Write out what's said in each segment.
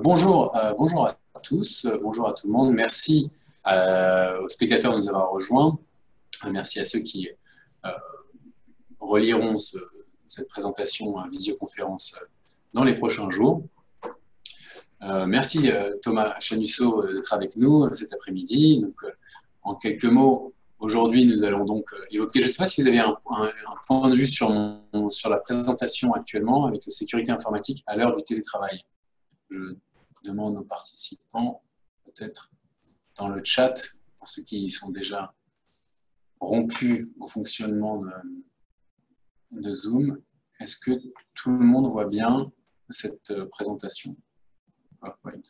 Bonjour à tous, bonjour à tout le monde. Merci aux spectateurs de nous avoir rejoints. Merci à ceux qui euh, reliront cette présentation en visioconférence dans les prochains jours. Merci Thomas Chanusso d'être avec nous cet après-midi. En quelques mots, aujourd'hui nous allons donc évoquer, je ne sais pas si vous avez un point de vue sur la présentation actuellement avec la sécurité informatique à l'heure du télétravail. Je demande aux participants, peut-être dans le chat, pour ceux qui sont déjà rompus au fonctionnement de Zoom, est-ce que tout le monde voit bien cette présentation PowerPoint?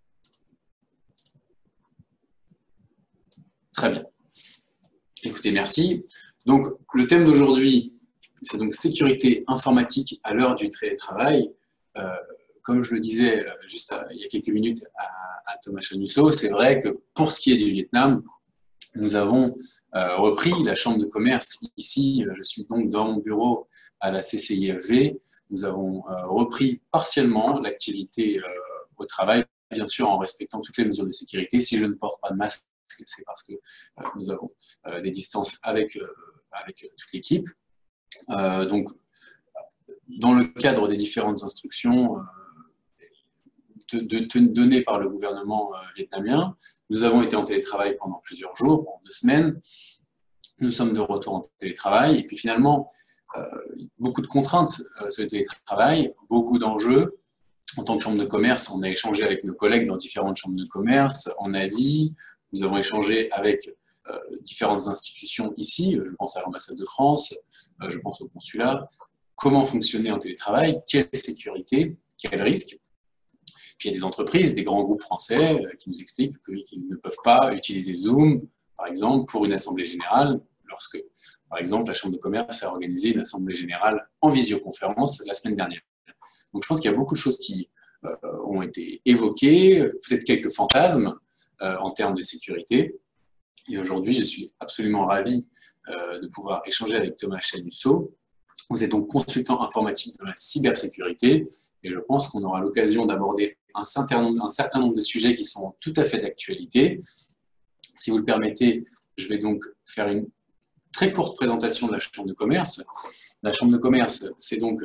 Très bien. Écoutez, merci. Donc, le thème d'aujourd'hui, c'est donc sécurité informatique à l'heure du télétravail. Comme je le disais il y a quelques minutes à Thomas Chanusso, c'est vrai que pour ce qui est du Vietnam, nous avons repris la chambre de commerce ici. Je suis donc dans mon bureau à la CCIFV. Nous avons repris partiellement l'activité au travail, bien sûr en respectant toutes les mesures de sécurité. Si je ne porte pas de masque, c'est parce que nous avons des distances avec toute l'équipe. Donc, dans le cadre des différentes instructions données par le gouvernement vietnamien, nous avons été en télétravail pendant plusieurs jours, pendant 2 semaines. Nous sommes de retour en télétravail. Et puis finalement, beaucoup de contraintes sur le télétravail, beaucoup d'enjeux. En tant que chambre de commerce, on a échangé avec nos collègues dans différentes chambres de commerce en Asie. Nous avons échangé avec différentes institutions ici. Je pense à l'ambassade de France, je pense au consulat. Comment fonctionner en télétravail? Quelle sécurité? Quel risque? Puis il y a des entreprises, des grands groupes français qui nous expliquent qu'ils ne peuvent pas utiliser Zoom, par exemple, pour une assemblée générale, lorsque, par exemple, la Chambre de commerce a organisé une assemblée générale en visioconférence la semaine dernière. Donc je pense qu'il y a beaucoup de choses qui ont été évoquées, peut-être quelques fantasmes en termes de sécurité. Et aujourd'hui, je suis absolument ravi de pouvoir échanger avec Thomas Chanusso. Vous êtes donc consultant informatique dans la cybersécurité et je pense qu'on aura l'occasion d'aborder un certain nombre de sujets qui sont tout à fait d'actualité. Si vous le permettez, je vais donc faire une très courte présentation de la Chambre de commerce. La Chambre de commerce, c'est donc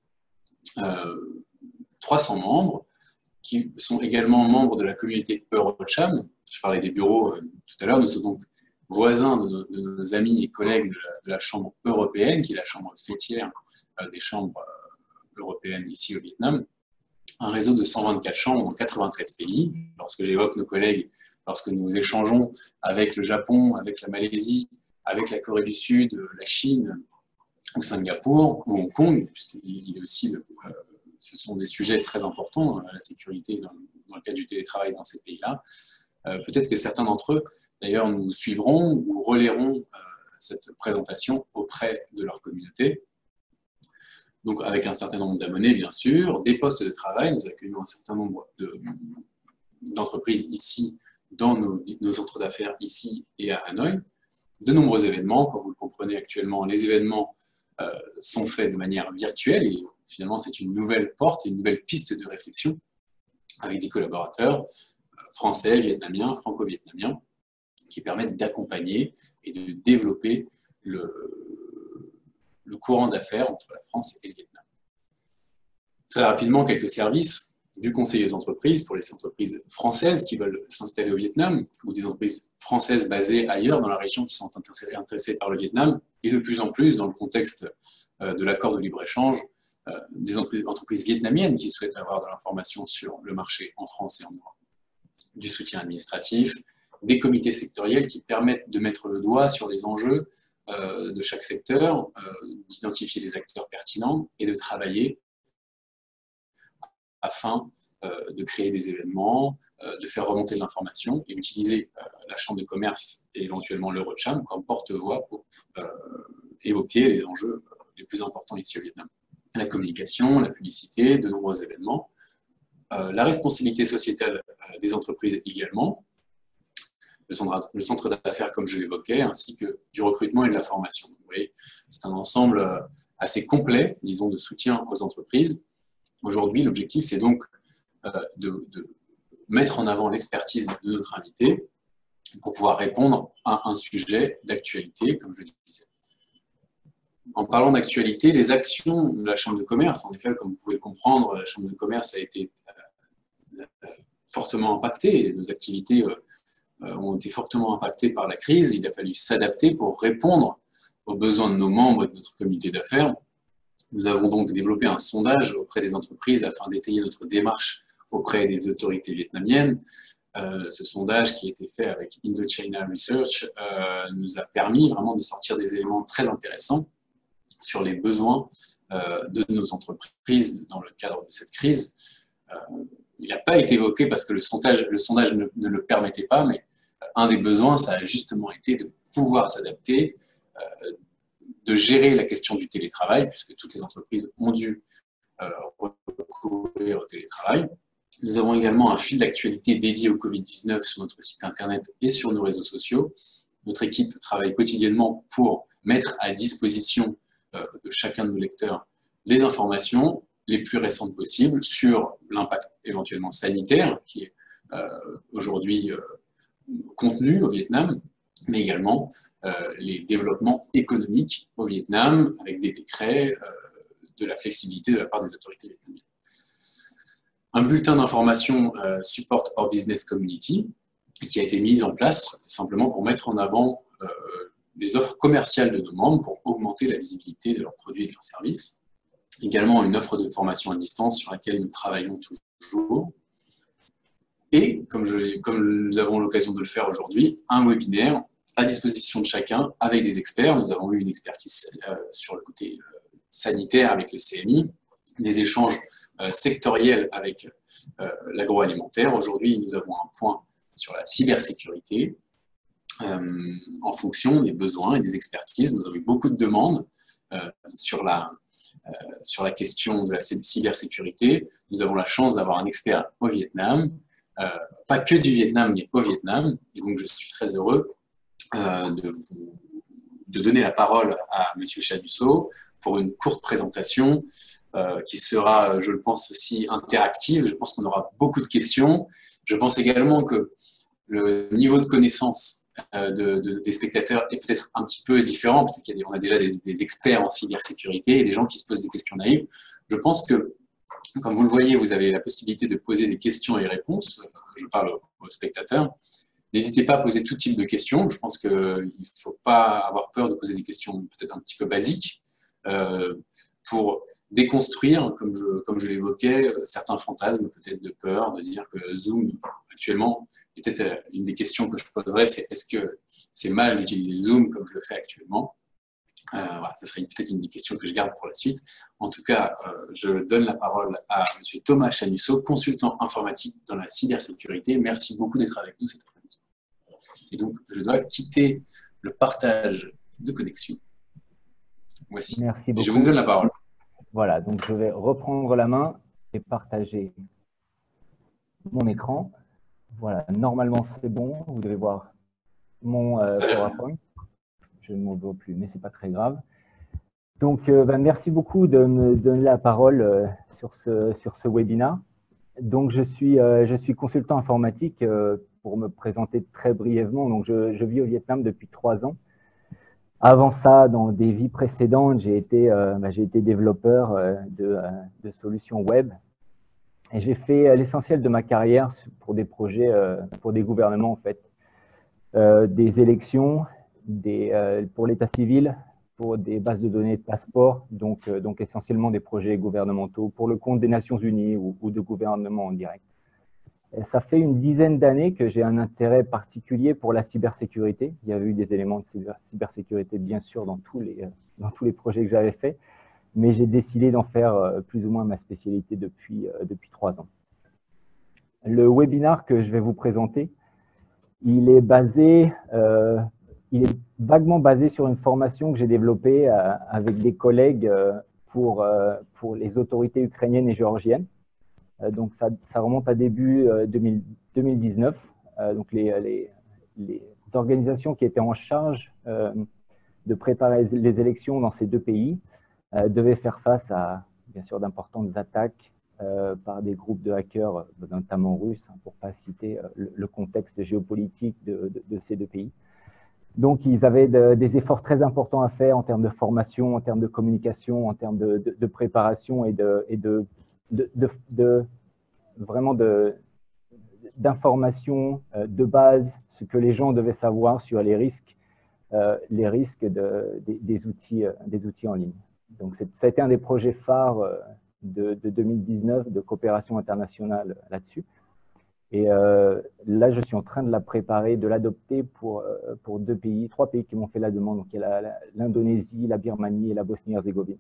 300 membres qui sont également membres de la communauté Eurocham. Je parlais des bureaux tout à l'heure. Nous sommes donc voisins de nos amis et collègues de la Chambre européenne, qui est la chambre fêtière des chambres européennes ici au Vietnam. Un réseau de 124 chambres dans 93 pays. Lorsque j'évoque nos collègues, lorsque nous échangeons avec le Japon, avec la Malaisie, avec la Corée du Sud, la Chine, ou Singapour, ou Hong Kong, puisqu'il est aussi ce sont des sujets très importants, la sécurité dans le cadre du télétravail dans ces pays-là. Peut-être que certains d'entre eux, d'ailleurs, nous suivront ou relayeront cette présentation auprès de leur communauté. Donc, avec un certain nombre d'abonnés, bien sûr, des postes de travail. Nous accueillons un certain nombre d'entreprises ici, dans nos centres d'affaires ici et à Hanoï. De nombreux événements, comme vous le comprenez actuellement, les événements sont faits de manière virtuelle et finalement, c'est une nouvelle porte, une nouvelle piste de réflexion avec des collaborateurs français, vietnamiens, franco-vietnamiens, qui permettent d'accompagner et de développer le courant d'affaires entre la France et le Vietnam. Très rapidement, quelques services du conseiller aux entreprises pour les entreprises françaises qui veulent s'installer au Vietnam ou des entreprises françaises basées ailleurs dans la région qui sont intéressées par le Vietnam et de plus en plus dans le contexte de l'accord de libre-échange des entreprises vietnamiennes qui souhaitent avoir de l'information sur le marché en France et en Europe. Du soutien administratif, des comités sectoriels qui permettent de mettre le doigt sur les enjeux de chaque secteur, d'identifier les acteurs pertinents et de travailler afin de créer des événements, de faire remonter de l'information et utiliser la Chambre de commerce et éventuellement l'Eurocham comme porte-voix pour évoquer les enjeux les plus importants ici au Vietnam. La communication, la publicité, de nombreux événements, la responsabilité sociétale des entreprises également, le centre d'affaires comme je l'évoquais, ainsi que du recrutement et de la formation. Vous voyez, c'est un ensemble assez complet, disons, de soutien aux entreprises. Aujourd'hui, l'objectif, c'est donc de mettre en avant l'expertise de notre invité pour pouvoir répondre à un sujet d'actualité, comme je le disais. En parlant d'actualité, les actions de la Chambre de commerce, en effet, comme vous pouvez le comprendre, la Chambre de commerce a été fortement impactée, nos activités ont été fortement impactées par la crise. Il a fallu s'adapter pour répondre aux besoins de nos membres et de notre communauté d'affaires. Nous avons donc développé un sondage auprès des entreprises afin d'étayer notre démarche auprès des autorités vietnamiennes. Ce sondage qui a été fait avec Indochina Research nous a permis vraiment de sortir des éléments très intéressants sur les besoins de nos entreprises dans le cadre de cette crise. Il n'a pas été évoqué parce que le sondage ne le permettait pas, mais un des besoins, ça a justement été de pouvoir s'adapter, de gérer la question du télétravail, puisque toutes les entreprises ont dû recourir au télétravail. Nous avons également un fil d'actualité dédié au Covid-19 sur notre site internet et sur nos réseaux sociaux. Notre équipe travaille quotidiennement pour mettre à disposition de chacun de nos lecteurs les informations les plus récentes possibles sur l'impact éventuellement sanitaire qui est aujourd'hui contenu au Vietnam, mais également les développements économiques au Vietnam avec des décrets, de la flexibilité de la part des autorités vietnamiennes. Un bulletin d'information Support Our Business Community qui a été mis en place simplement pour mettre en avant les offres commerciales de nos membres pour augmenter la visibilité de leurs produits et de leurs services. Également une offre de formation à distance sur laquelle nous travaillons toujours. Et, comme nous avons l'occasion de le faire aujourd'hui, un webinaire à disposition de chacun avec des experts. Nous avons eu une expertise sur le côté sanitaire avec le CMI, des échanges sectoriels avec l'agroalimentaire. Aujourd'hui, nous avons un point sur la cybersécurité en fonction des besoins et des expertises. Nous avons eu beaucoup de demandes sur la question de la cybersécurité. Nous avons la chance d'avoir un expert au Vietnam, pas que du Vietnam, mais au Vietnam. Et donc, je suis très heureux de donner la parole à M. Chanusso pour une courte présentation qui sera, je le pense, aussi interactive. Je pense qu'on aura beaucoup de questions. Je pense également que le niveau de connaissance des spectateurs est peut-être un petit peu différent. Peut-être qu'on a déjà des experts en cybersécurité et des gens qui se posent des questions naïves. Je pense que, comme vous le voyez, vous avez la possibilité de poser des questions et réponses. Je parle aux spectateurs. N'hésitez pas à poser tout type de questions. Je pense qu'il ne faut pas avoir peur de poser des questions peut-être un petit peu basiques pour déconstruire, comme je l'évoquais, certains fantasmes peut-être de peur, de dire que Zoom, actuellement, peut-être une des questions que je poserais, c'est est-ce que c'est mal d'utiliser Zoom comme je le fais actuellement? Voilà, ce serait peut-être une des questions que je garde pour la suite. En tout cas, je donne la parole à M. Thomas Chanusso, consultant informatique dans la cybersécurité. Merci beaucoup d'être avec nous cet après-midi. Et donc, je dois quitter le partage de connexion. Voici. Merci beaucoup. Et je vous donne la parole. Voilà, donc je vais reprendre la main et partager mon écran. Voilà, normalement c'est bon. Vous devez voir mon PowerPoint. Je ne m'en vois plus, mais ce n'est pas très grave. Donc, merci beaucoup de me donner la parole sur ce webinaire. Donc, je suis consultant informatique pour me présenter très brièvement. Donc, je vis au Vietnam depuis 3 ans. Avant ça, dans des vies précédentes, j'ai été développeur de solutions web. Et j'ai fait l'essentiel de ma carrière pour des projets, pour des gouvernements en fait, des élections, pour l'état civil, pour des bases de données de passeport, donc essentiellement des projets gouvernementaux pour le compte des Nations Unies ou de gouvernements en direct. Et ça fait une dizaine d'années que j'ai un intérêt particulier pour la cybersécurité. Il y avait eu des éléments de cybersécurité, bien sûr, dans tous les projets que j'avais faits, mais j'ai décidé d'en faire plus ou moins ma spécialité depuis 3 ans. Le webinaire que je vais vous présenter, il est vaguement basé sur une formation que j'ai développée avec des collègues pour les autorités ukrainiennes et géorgiennes. Donc, ça remonte à début 2019. Donc, les organisations qui étaient en charge de préparer les élections dans ces 2 pays devaient faire face à, bien sûr, d'importantes attaques par des groupes de hackers, notamment russes, hein, pour ne pas citer le contexte géopolitique de ces deux pays. Donc, ils avaient des efforts très importants à faire en termes de formation, en termes de communication, en termes de préparation et vraiment d'informations de base, ce que les gens devaient savoir sur les risques des outils en ligne. Donc, ça a été un des projets phares de 2019 de coopération internationale là-dessus. Et là, je suis en train de la préparer, de l'adopter pour trois pays qui m'ont fait la demande. Donc, il y a l'Indonésie, la Birmanie et la Bosnie-Herzégovine.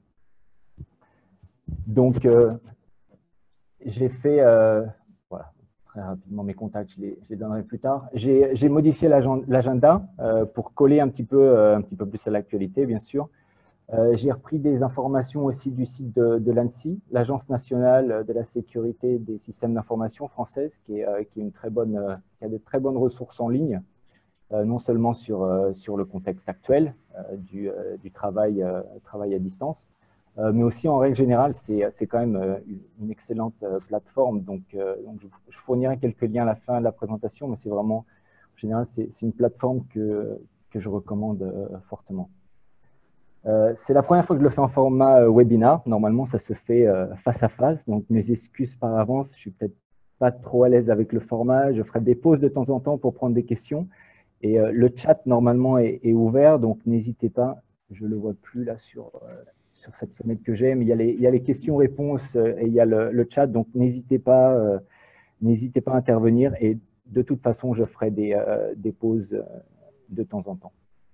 Donc, j'ai fait, voilà, très rapidement, mes contacts, je les donnerai plus tard. J'ai modifié l'agenda pour coller un petit peu plus à l'actualité, bien sûr. J'ai repris des informations aussi du site de l'ANSSI, l'Agence nationale de la sécurité des systèmes d'information française, qui a de très bonnes ressources en ligne, non seulement sur le contexte actuel du travail à distance, mais aussi en règle générale, c'est quand même une excellente plateforme. Donc je fournirai quelques liens à la fin de la présentation, mais c'est vraiment, en général, c'est une plateforme que je recommande fortement. C'est la première fois que je le fais en format webinar. Normalement, ça se fait face à face. Donc, mes excuses par avance. Je suis peut-être pas trop à l'aise avec le format. Je ferai des pauses de temps en temps pour prendre des questions. Et le chat, normalement, est ouvert. Donc, n'hésitez pas. Je ne le vois plus là sur cette fenêtre que j'ai. Mais il y a les questions-réponses et il y a le chat. Donc, n'hésitez pas à intervenir. Et de toute façon, je ferai des pauses de temps en temps.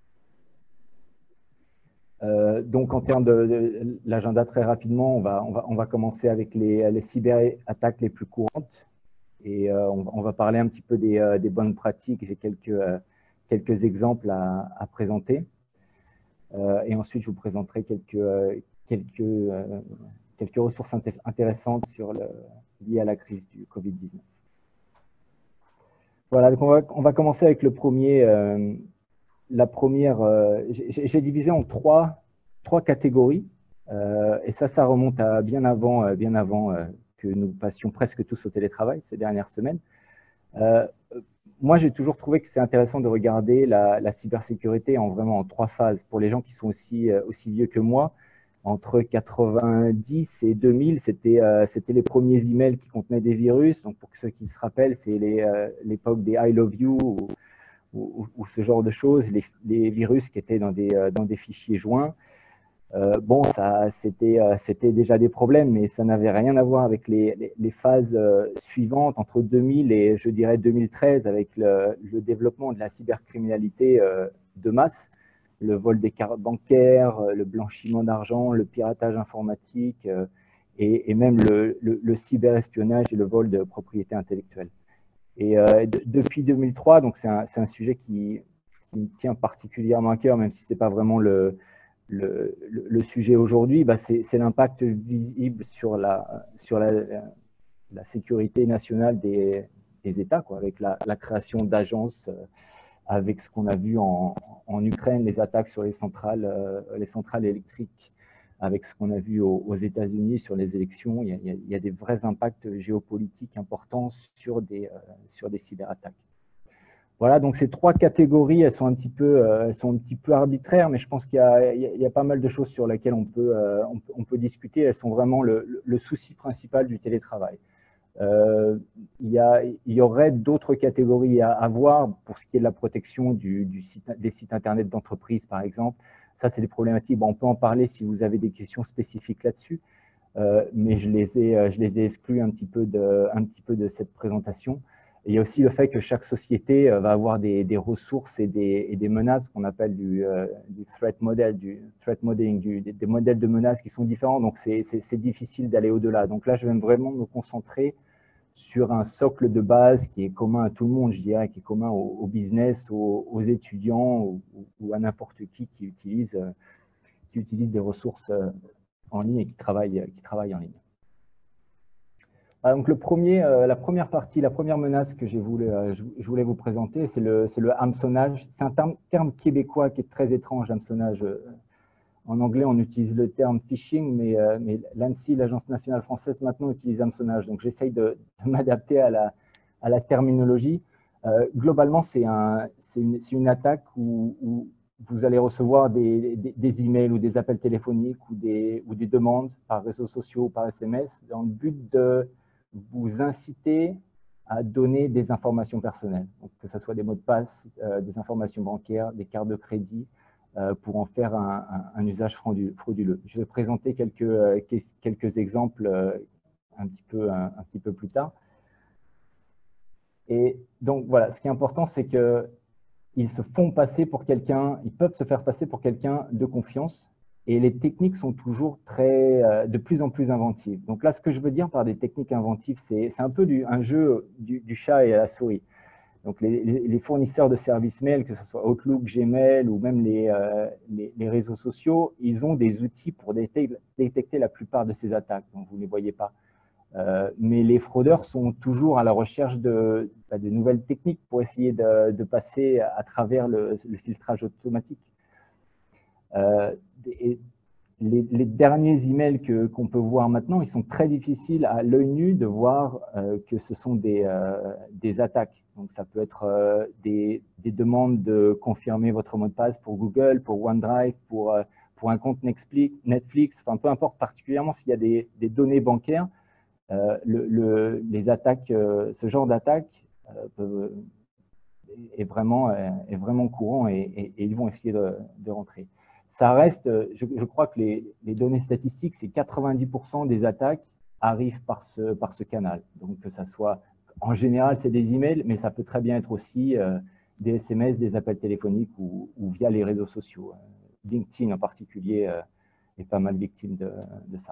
Donc, en termes de l'agenda, très rapidement, on va commencer avec les cyberattaques les plus courantes. Et on va parler un petit peu des bonnes pratiques. J'ai quelques exemples à présenter. Et ensuite, je vous présenterai quelques ressources intéressantes liées à la crise du Covid-19. Voilà, donc on va commencer avec le premier. La première, j'ai divisé en trois catégories, et ça remonte à bien avant que nous passions presque tous au télétravail ces dernières semaines. Moi, j'ai toujours trouvé que c'est intéressant de regarder la cybersécurité en trois phases. Pour les gens qui sont aussi vieux que moi, entre 90 et 2000, c'était les premiers emails qui contenaient des virus. Donc, pour ceux qui se rappellent, c'est l'époque des I love you ou ce genre de choses, les virus qui étaient dans des fichiers joints. Bon, c'était déjà des problèmes, mais ça n'avait rien à voir avec les phases suivantes, entre 2000 et, je dirais, 2013, avec le développement de la cybercriminalité de masse, le vol des cartes bancaires, le blanchiment d'argent, le piratage informatique, et même le cyberespionnage et le vol de propriété intellectuelle. Et depuis 2003, donc c'est un sujet qui me tient particulièrement à cœur, même si ce n'est pas vraiment le sujet aujourd'hui, bah c'est l'impact visible sur la sécurité nationale des États, quoi, avec la création d'agences, avec ce qu'on a vu en Ukraine, les attaques sur les centrales électriques, avec ce qu'on a vu aux États-Unis sur les élections. Il y a des vrais impacts géopolitiques importants sur des cyberattaques. Voilà, donc ces trois catégories, elles sont un petit peu arbitraires, mais je pense qu'il y a pas mal de choses sur lesquelles on peut discuter. Elles sont vraiment le souci principal du télétravail. Il y aurait d'autres catégories à voir pour ce qui est de la protection des sites internet d'entreprise, par exemple. Ça, c'est des problématiques. Bon, on peut en parler si vous avez des questions spécifiques là-dessus, mais je les ai exclus un petit peu de cette présentation. Et il y a aussi le fait que chaque société va avoir des ressources et des menaces qu'on appelle du threat modeling, des modèles de menaces qui sont différents. Donc, c'est difficile d'aller au-delà. Donc là, je vais vraiment me concentrer sur un socle de base qui est commun à tout le monde, je dirais, qui est commun au business, aux étudiants ou à n'importe qui utilise des ressources en ligne et qui travaille en ligne. Donc la première partie, la première menace que je voulais vous présenter, c'est le hameçonnage. C'est un terme québécois qui est très étrange, hameçonnage, en anglais, on utilise le terme phishing, mais l'ANSSI, l'Agence nationale française, maintenant utilise hameçonnage. Donc, j'essaye de m'adapter à la terminologie. Globalement, c'est une attaque où vous allez recevoir des emails ou des appels téléphoniques ou des demandes par réseaux sociaux ou par SMS dans le but de vous inciter à donner des informations personnelles, donc que ce soit des mots de passe, des informations bancaires, des cartes de crédit, pour en faire un usage frauduleux. Je vais présenter quelques exemples un petit peu plus tard. Et donc voilà, ce qui est important, c'est qu'ils se font passer pour quelqu'un, ils peuvent se faire passer pour quelqu'un de confiance, et les techniques sont toujours de plus en plus inventives. Donc là, ce que je veux dire par des techniques inventives, c'est un peu un jeu du chat et à la souris. Donc les fournisseurs de services mail, que ce soit Outlook, Gmail ou même les réseaux sociaux, ils ont des outils pour détecter la plupart de ces attaques, donc vous ne les voyez pas. Mais les fraudeurs sont toujours à la recherche de nouvelles techniques pour essayer de passer à travers le filtrage automatique. Les derniers emails qu'on peut voir maintenant, ils sont très difficiles à l'œil nu de voir que ce sont des attaques. Donc, ça peut être des demandes de confirmer votre mot de passe pour Google, pour OneDrive, pour un compte Netflix, enfin, peu importe, particulièrement s'il y a des données bancaires. Les attaques, ce genre d'attaque est vraiment courant et ils vont essayer de rentrer. Ça reste, je crois que les données statistiques, c'est 90% des attaques arrivent par ce canal. Donc, que ça soit, en général, c'est des emails, mais ça peut très bien être aussi des SMS, des appels téléphoniques ou via les réseaux sociaux. LinkedIn en particulier est pas mal victime de ça.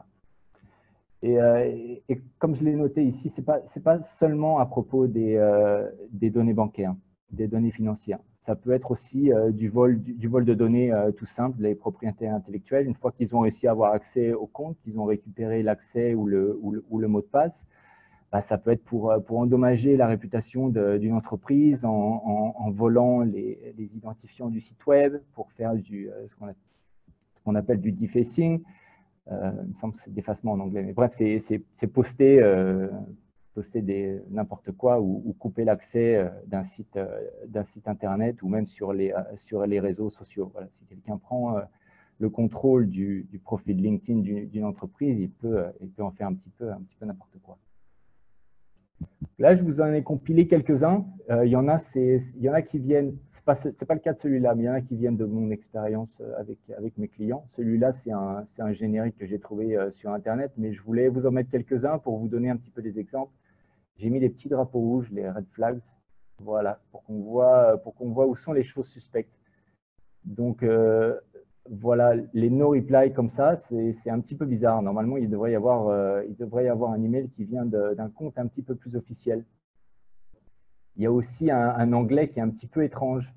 Et comme je l'ai noté ici, ce n'est pas seulement à propos des données bancaires, des données financières. Ça peut être aussi du vol de données tout simple, des propriétaires intellectuels. Une fois qu'ils ont réussi à avoir accès au compte, qu'ils ont récupéré l'accès ou le mot de passe, bah, ça peut être pour endommager la réputation d'une entreprise en volant les identifiants du site web, pour faire ce qu'on appelle du defacing. Il me semble que c'est d'effacement en anglais, mais bref, c'est poster n'importe quoi ou couper l'accès d'un site internet ou même sur les réseaux sociaux. Voilà, si quelqu'un prend le contrôle du profil LinkedIn d'une entreprise, il peut en faire un petit peu n'importe quoi. Là, je vous en ai compilé quelques-uns. Il y en a qui viennent, c'est pas le cas de celui-là, mais il y en a qui viennent de mon expérience avec mes clients. Celui-là, c'est un générique que j'ai trouvé sur Internet, mais je voulais vous en mettre quelques-uns pour vous donner un petit peu des exemples. J'ai mis les petits drapeaux rouges, les red flags, voilà, pour qu'on voit où sont les choses suspectes. Donc, voilà, les no reply comme ça, c'est un petit peu bizarre. Normalement, il devrait y avoir un email qui vient d'un compte un petit peu plus officiel. Il y a aussi un anglais qui est un petit peu étrange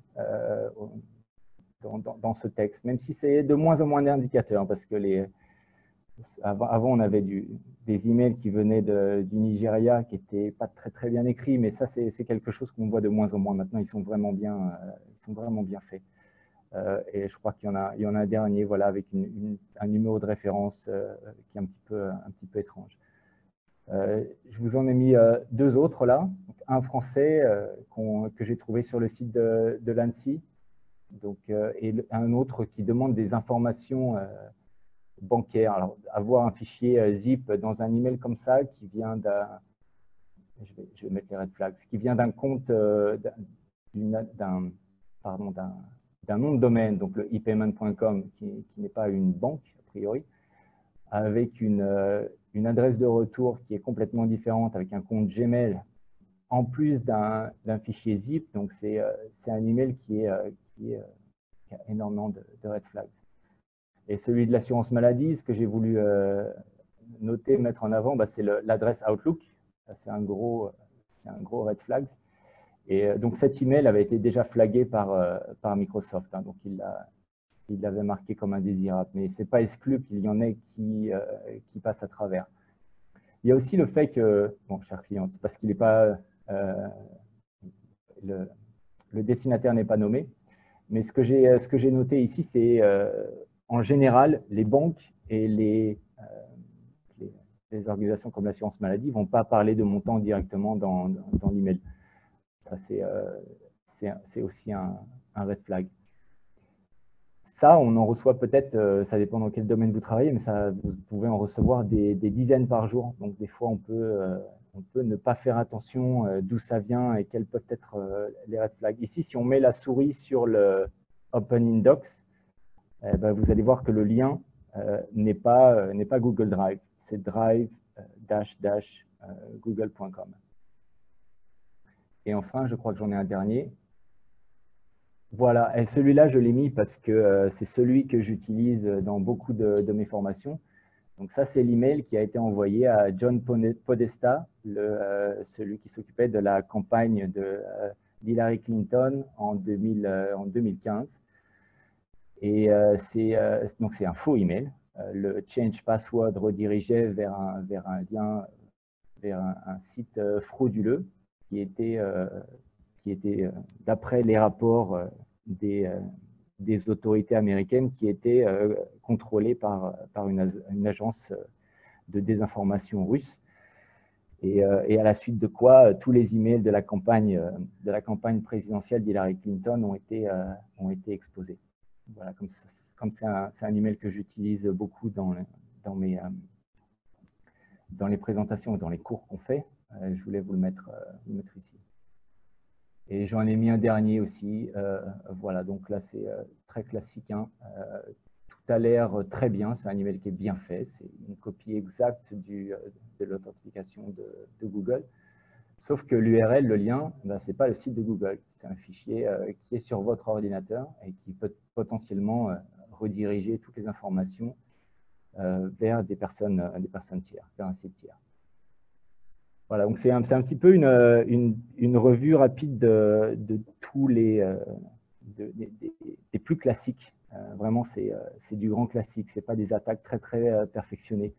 dans ce texte, même si c'est de moins en moins d'indicateurs, parce que avant, on avait des emails qui venaient du Nigeria qui n'étaient pas très bien écrits, mais ça, c'est quelque chose qu'on voit de moins en moins. Maintenant, ils sont vraiment bien faits. Et je crois qu'il y en a un dernier, voilà, avec un numéro de référence qui est un petit peu étrange. Je vous en ai mis deux autres là. Un français que j'ai trouvé sur le site de l'ANSSI, et un autre qui demande des informations bancaires. Alors, avoir un fichier zip dans un email comme ça qui vient je vais mettre les red flags, qui vient d'un compte d'un nom de domaine, donc le epayment.com, qui n'est pas une banque, a priori, avec une adresse de retour qui est complètement différente, avec un compte Gmail, en plus d'un fichier zip. Donc, c'est un email qui a énormément de red flags. Et celui de l'assurance maladie, ce que j'ai voulu noter, mettre en avant, bah, c'est l'adresse Outlook. C'est un gros red flag. Et donc, cet email avait été déjà flagué par Microsoft. Hein, donc, il l'avait marqué comme indésirable. Mais ce n'est pas exclu qu'il y en ait qui passent à travers. Il y a aussi le fait que, bon, cher client, c'est parce qu'il n'est pas, le destinataire n'est pas nommé. Mais ce que j'ai noté ici, c'est en général, les banques et les organisations comme l'assurance maladie ne vont pas parler de montant directement dans l'email. Ça, c'est aussi un red flag. Ça, on en reçoit peut-être, ça dépend dans quel domaine vous travaillez, mais ça, vous pouvez en recevoir des dizaines par jour. Donc, des fois, on peut ne pas faire attention d'où ça vient et quels peuvent être les red flags. Ici, si on met la souris sur le Open Index, ben, vous allez voir que le lien n'est pas Google Drive, c'est drive-google.com. Et enfin, je crois que j'en ai un dernier. Voilà, et celui-là, je l'ai mis parce que c'est celui que j'utilise dans beaucoup de mes formations. Donc ça, c'est l'email qui a été envoyé à John Podesta, celui qui s'occupait de la campagne d'Hillary Clinton en 2015. Et donc c'est un faux email. Le change password redirigeait vers un lien, vers un site frauduleux qui était d'après les rapports des autorités américaines, qui était contrôlée par une agence de désinformation russe. Et à la suite de quoi, tous les emails de la campagne présidentielle d'Hillary Clinton ont été exposés. Voilà, comme c'est un email que j'utilise beaucoup dans les présentations et dans les cours qu'on fait, je voulais vous le mettre ici. Et j'en ai mis un dernier aussi. Voilà, donc là, c'est très classique. Hein. Tout a l'air très bien. C'est un email qui est bien fait. C'est une copie exacte de l'authentification de Google. Sauf que l'URL, le lien, ben, ce n'est pas le site de Google. C'est un fichier qui est sur votre ordinateur et qui peut potentiellement rediriger toutes les informations vers des personnes tiers, vers un site tiers. Voilà, donc c'est un petit peu une revue rapide de tous des plus classiques. Vraiment, c'est du grand classique. Ce n'est pas des attaques très perfectionnées.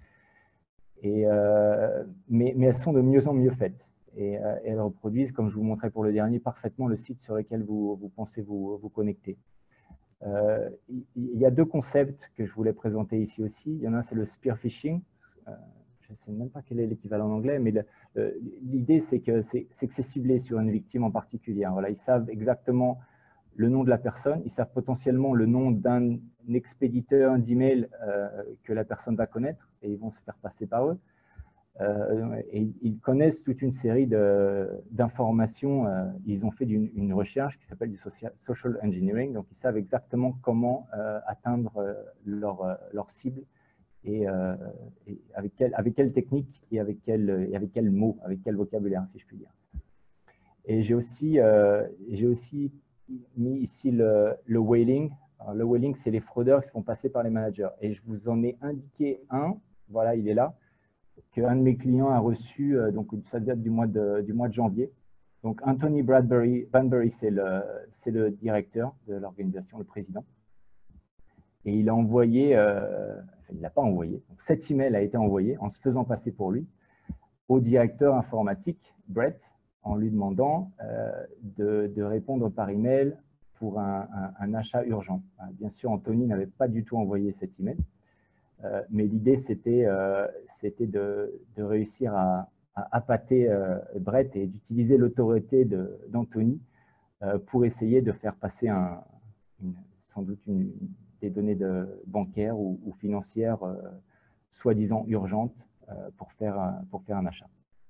Mais elles sont de mieux en mieux faites. Et elles reproduisent, comme je vous montrais pour le dernier, parfaitement le site sur lequel vous pensez vous connecter. Il y a deux concepts que je voulais présenter ici aussi. Il y en a un, c'est le spear phishing. Je ne sais même pas quel est l'équivalent en anglais, mais l'idée, c'est que c'est ciblé sur une victime en particulier. Voilà, ils savent exactement le nom de la personne, ils savent potentiellement le nom d'un expéditeur d'email que la personne va connaître, et ils vont se faire passer par eux. Et ils connaissent toute une série d'informations. Ils ont fait une recherche qui s'appelle du social engineering, donc ils savent exactement comment atteindre leur cible et avec quelle technique et avec quel mot, avec quel vocabulaire, si je puis dire. Et j'ai aussi mis ici le whaling. Alors, le whaling, c'est les fraudeurs qui se font passer par les managers. Et je vous en ai indiqué un, voilà, il est là, qu'un de mes clients a reçu, donc ça date du mois de janvier. Donc Anthony Banbury, c'est le directeur de l'organisation, le président. Et il a envoyé, il n'a pas envoyé, donc cet email a été envoyé en se faisant passer pour lui au directeur informatique, Brett, en lui demandant de répondre par email pour un achat urgent. Bien sûr, Anthony n'avait pas du tout envoyé cet email, mais l'idée, c'était de réussir à appâter Brett et d'utiliser l'autorité d'Anthony pour essayer de faire passer sans doute des données bancaires ou financières soi-disant urgentes pour faire un achat.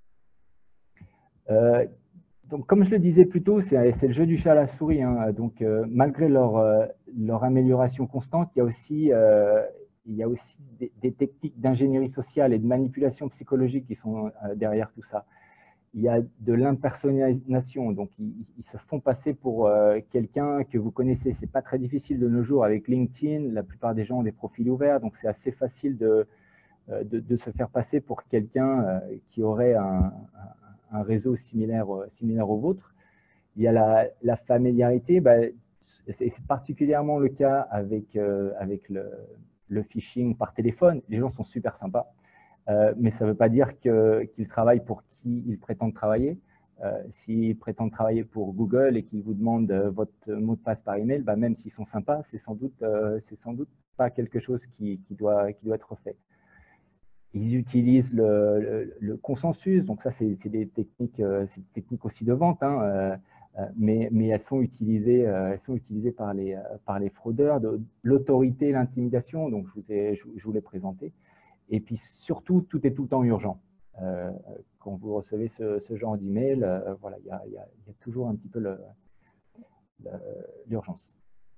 Donc, comme je le disais plus tôt, c'est le jeu du chat à la souris. Hein. Donc, malgré leur amélioration constante, il y a aussi des techniques d'ingénierie sociale et de manipulation psychologique qui sont derrière tout ça. Il y a de l'impersonnalisation, donc ils se font passer pour quelqu'un que vous connaissez. Ce n'est pas très difficile de nos jours avec LinkedIn. La plupart des gens ont des profils ouverts, donc c'est assez facile de se faire passer pour quelqu'un qui aurait un réseau similaire au vôtre. Il y a la familiarité, c'est particulièrement le cas avec le phishing par téléphone. Les gens sont super sympas. Mais ça ne veut pas dire qu'ils travaillent pour qui ils prétendent travailler. S'ils prétendent travailler pour Google et qu'ils vous demandent votre mot de passe par email, même s'ils sont sympas, c'est sans doute pas quelque chose qui doit être fait. Ils utilisent le consensus, donc ça c'est des techniques aussi de vente, hein, mais elles sont utilisées par les fraudeurs, de l'autorité, l'intimidation, donc je vous l'ai présenté. Et puis surtout, tout est tout le temps urgent. Quand vous recevez ce genre d'email, voilà, il y a toujours un petit peu l'urgence.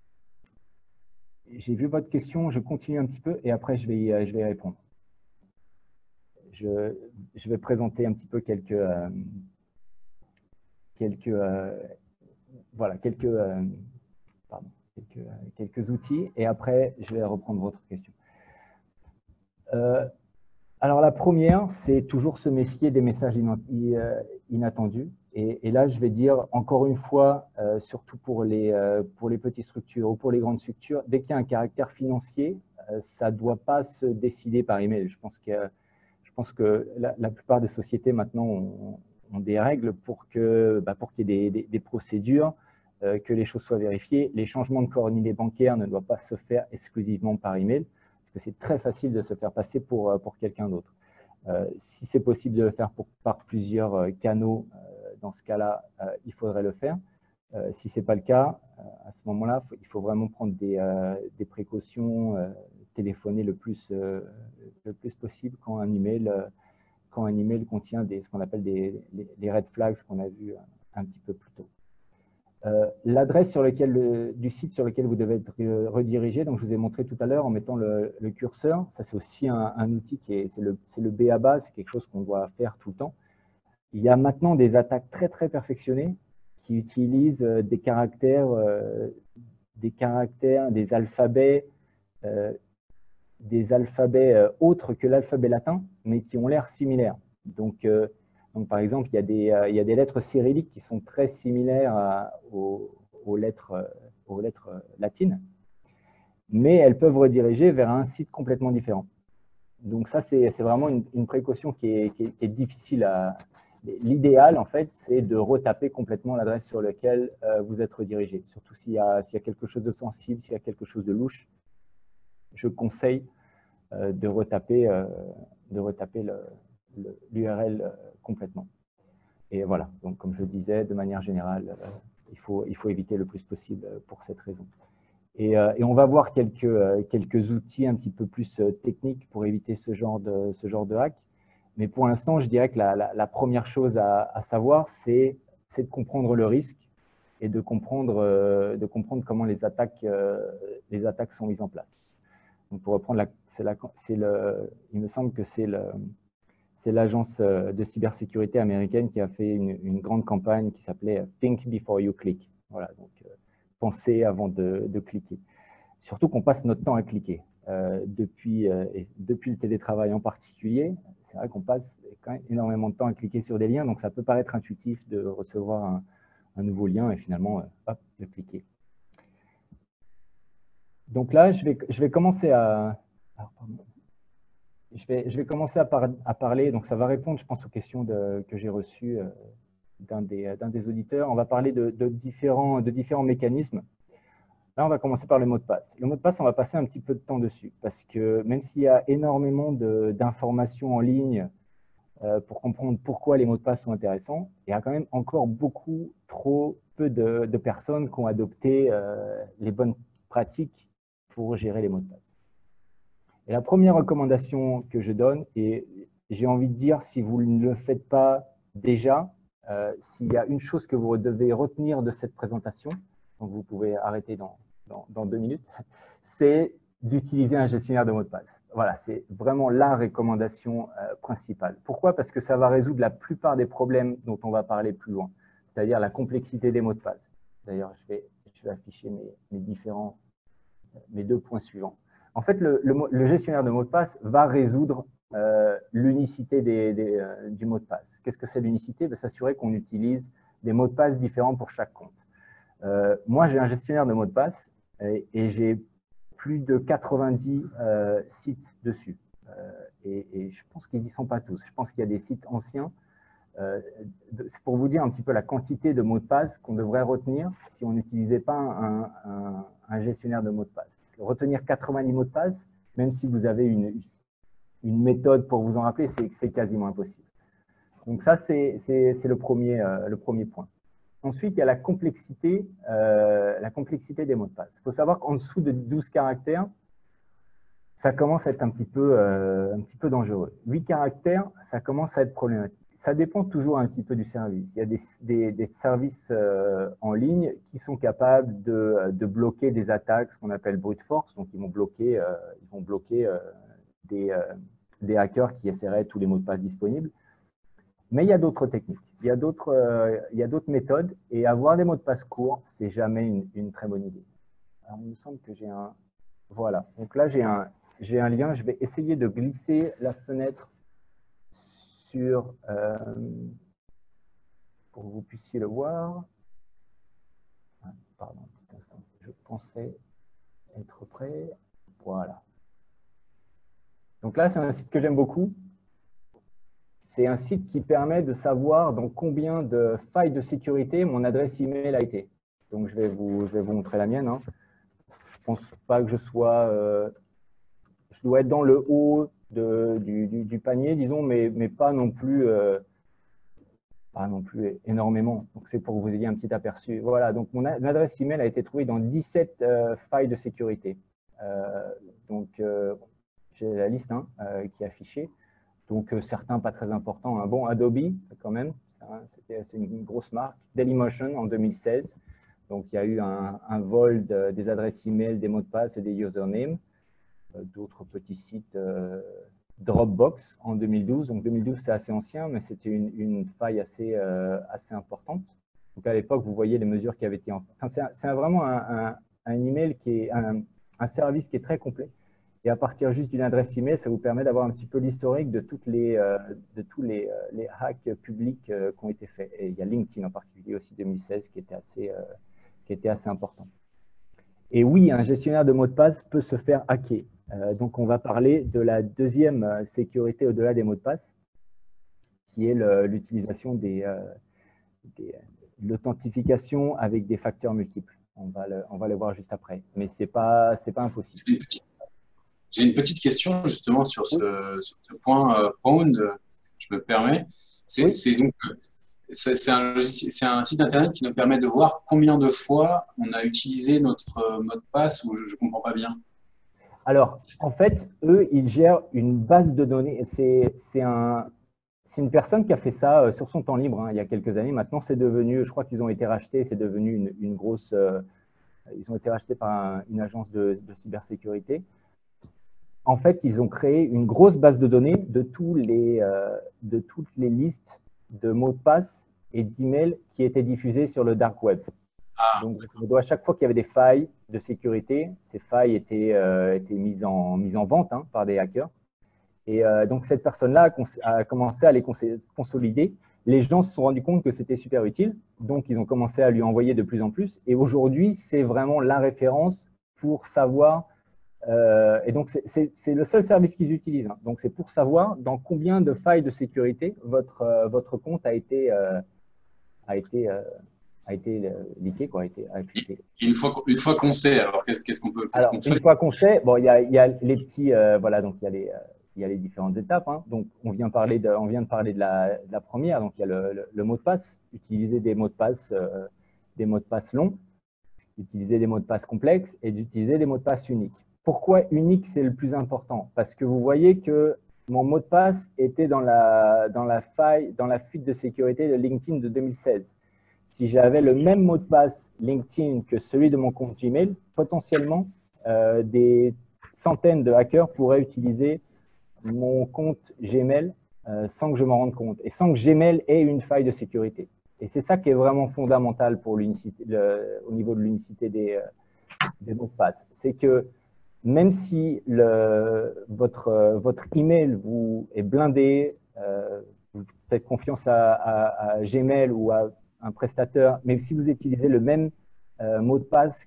J'ai vu votre question, je continue un petit peu et après je vais y répondre. Je vais présenter un petit peu quelques outils et après je vais reprendre votre question. Alors la première, c'est toujours se méfier des messages inattendus. Et là, je vais dire encore une fois, surtout pour les petites structures ou pour les grandes structures, dès qu'il y a un caractère financier, ça ne doit pas se décider par email. Je pense que la plupart des sociétés maintenant ont des règles pour qu'il y ait des procédures, que les choses soient vérifiées. Les changements de coordonnées bancaires ne doivent pas se faire exclusivement par email, parce que c'est très facile de se faire passer pour quelqu'un d'autre. Si c'est possible de le faire par plusieurs canaux, dans ce cas-là, il faudrait le faire. Si ce n'est pas le cas, à ce moment-là, il faut vraiment prendre des précautions, téléphoner le plus possible quand un email contient ce qu'on appelle les red flags qu'on a vu un petit peu plus tôt. L'adresse du site sur lequel vous devez être redirigé, donc je vous ai montré tout à l'heure en mettant le curseur, ça c'est aussi un outil c'est le b.a.-ba, c'est quelque chose qu'on doit faire tout le temps. Il y a maintenant des attaques très très perfectionnées qui utilisent des caractères, des alphabets autres que l'alphabet latin, mais qui ont l'air similaires. Donc, par exemple, il y a des lettres cyrilliques qui sont très similaires aux lettres latines, mais elles peuvent rediriger vers un site complètement différent. Donc ça, c'est vraiment une précaution qui est difficile à... L'idéal, en fait, c'est de retaper complètement l'adresse sur laquelle vous êtes redirigé. Surtout s'il y a quelque chose de sensible, s'il y a quelque chose de louche, je conseille de retaper l'URL complètement. Et voilà, donc comme je le disais, de manière générale, il faut éviter le plus possible pour cette raison. Et on va voir quelques outils un petit peu plus techniques pour éviter ce genre de hack. Mais pour l'instant, je dirais que la première chose à savoir, c'est de comprendre le risque et de comprendre comment les attaques sont mises en place. Donc pour reprendre, il me semble que c'est l'agence de cybersécurité américaine qui a fait une grande campagne qui s'appelait « Think before you click ». Voilà, donc pensez avant de cliquer. Surtout qu'on passe notre temps à cliquer. Depuis le télétravail en particulier, c'est vrai qu'on passe quand même énormément de temps à cliquer sur des liens, donc ça peut paraître intuitif de recevoir un nouveau lien et finalement, hop, de cliquer. Donc là, je vais commencer à... Je vais commencer à parler, donc ça va répondre, je pense, aux questions que j'ai reçues d'un des auditeurs. On va parler de différents mécanismes. Là, on va commencer par le mot de passe. Le mot de passe, on va passer un petit peu de temps dessus, parce que même s'il y a énormément d'informations en ligne pour comprendre pourquoi les mots de passe sont intéressants, il y a quand même encore trop peu de personnes qui ont adopté les bonnes pratiques pour gérer les mots de passe. Et la première recommandation que je donne, et j'ai envie de dire, si vous ne le faites pas déjà, s'il y a une chose que vous devez retenir de cette présentation, donc vous pouvez arrêter dans 2 minutes, c'est d'utiliser un gestionnaire de mots de passe. Voilà, c'est vraiment la recommandation principale. Pourquoi? Parce que ça va résoudre la plupart des problèmes dont on va parler plus loin, c'est-à-dire la complexité des mots de passe. D'ailleurs, je vais afficher mes 2 points suivants. En fait, le gestionnaire de mots de passe va résoudre l'unicité du mot de passe. Qu'est-ce que c'est l'unicité? S'assurer qu'on utilise des mots de passe différents pour chaque compte. Moi, j'ai un gestionnaire de mots de passe et j'ai plus de 90 sites dessus. Et je pense qu'ils n'y sont pas tous. Je pense qu'il y a des sites anciens. C'est pour vous dire un petit peu la quantité de mots de passe qu'on devrait retenir si on n'utilisait pas un gestionnaire de mots de passe. Retenir 90 mots de passe, même si vous avez une méthode pour vous en rappeler, c'est quasiment impossible. Donc ça, c'est le premier point. Ensuite, il y a la complexité des mots de passe. Il faut savoir qu'en dessous de 12 caractères, ça commence à être un petit peu dangereux. 8 caractères, ça commence à être problématique. Ça dépend toujours un petit peu du service. Il y a des services en ligne qui sont capables de bloquer des attaques, ce qu'on appelle brute force. Donc, ils vont bloquer des hackers qui essaieraient tous les mots de passe disponibles. Mais il y a d'autres techniques, il y a d'autres méthodes. Et avoir des mots de passe courts, c'est jamais une très bonne idée. Alors, il me semble que j'ai un… Voilà. Donc là, j'ai un lien. Je vais essayer de glisser la fenêtre sur, pour que vous puissiez le voir. Ah, pardon, un petit instant. Je pensais être prêt. Voilà. Donc là, c'est un site que j'aime beaucoup. C'est un site qui permet de savoir dans combien de failles de sécurité mon adresse email a été. Donc, je vais vous montrer la mienne. Hein. Je ne pense pas que je sois… je dois être dans le haut du panier, disons, mais pas non plus énormément. Donc, c'est pour que vous ayez un petit aperçu. Voilà, donc mon adresse email a été trouvée dans 17 failles de sécurité. J'ai la liste qui est affichée. Donc, certains pas très importants. Hein. Bon, Adobe, quand même, c'est une grosse marque. Dailymotion en 2016. Donc, il y a eu un vol des adresses email, des mots de passe et des usernames. D'autres petits sites, Dropbox en 2012. Donc, 2012, c'est assez ancien, mais c'était une faille assez importante. Donc, à l'époque, vous voyez les mesures qui avaient été… Enfin, c'est vraiment un email qui est un service qui est très complet. Et à partir juste d'une adresse email, ça vous permet d'avoir un petit peu l'historique de tous les hacks publics qui ont été faits. Et il y a LinkedIn en particulier aussi 2016 qui était assez important. Et oui, un gestionnaire de mots de passe peut se faire hacker. Donc, on va parler de la deuxième sécurité au-delà des mots de passe, qui est l'utilisation de l'authentification avec des facteurs multiples. On va le voir juste après. Mais ce n'est pas impossible. J'ai une petite question justement sur ce point Pwn, je me permets. C'est un site internet qui nous permet de voir combien de fois on a utilisé notre mot de passe ou je ne comprends pas bien. Alors, en fait, eux, ils gèrent une base de données. C'est une personne qui a fait ça sur son temps libre il y a quelques années. Maintenant, c'est devenu, je crois qu'ils ont été rachetés, c'est devenu une grosse… ils ont été rachetés par une agence de cybersécurité. En fait, ils ont créé une grosse base de données de toutes les listes de mots de passe et d'emails qui étaient diffusés sur le dark web. Donc, à chaque fois qu'il y avait des failles de sécurité, ces failles étaient mises en vente par des hackers. Et donc, cette personne-là a commencé à les consolider. Les gens se sont rendus compte que c'était super utile. Donc, ils ont commencé à lui envoyer de plus en plus. Et aujourd'hui, c'est vraiment la référence pour savoir… et donc, c'est le seul service qu'ils utilisent. Hein. Donc, c'est pour savoir dans combien de failles de sécurité votre compte a été leaké, quoi, a été affecté. Une fois qu'on sait, alors qu'est-ce qu'on fait? Une fois qu'on sait, bon, il y a les petits, voilà, donc il y a les différentes étapes. Hein. Donc, on vient de parler de la première. Donc, il y a le mot de passe. Utiliser des mots de passe longs, utiliser des mots de passe complexes et d'utiliser des mots de passe uniques. Pourquoi unique, c'est le plus important? Parce que vous voyez que mon mot de passe était dans la fuite de sécurité de LinkedIn de 2016. Si j'avais le même mot de passe LinkedIn que celui de mon compte Gmail, potentiellement, des centaines de hackers pourraient utiliser mon compte Gmail sans que je m'en rende compte et sans que Gmail ait une faille de sécurité. Et c'est ça qui est vraiment fondamental pour au niveau de l'unicité des mots de passe. C'est que même si votre email est blindé, vous faites confiance à Gmail ou à un prestataire, mais si vous utilisez le même mot de passe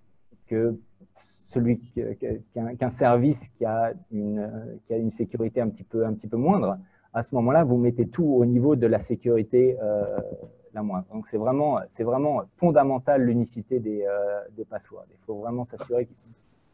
qu'un service qui a une sécurité un petit peu moindre, à ce moment-là, vous mettez tout au niveau de la sécurité la moindre. Donc, c'est vraiment fondamental l'unicité des passwords. Il faut vraiment s'assurer qu'ils sont…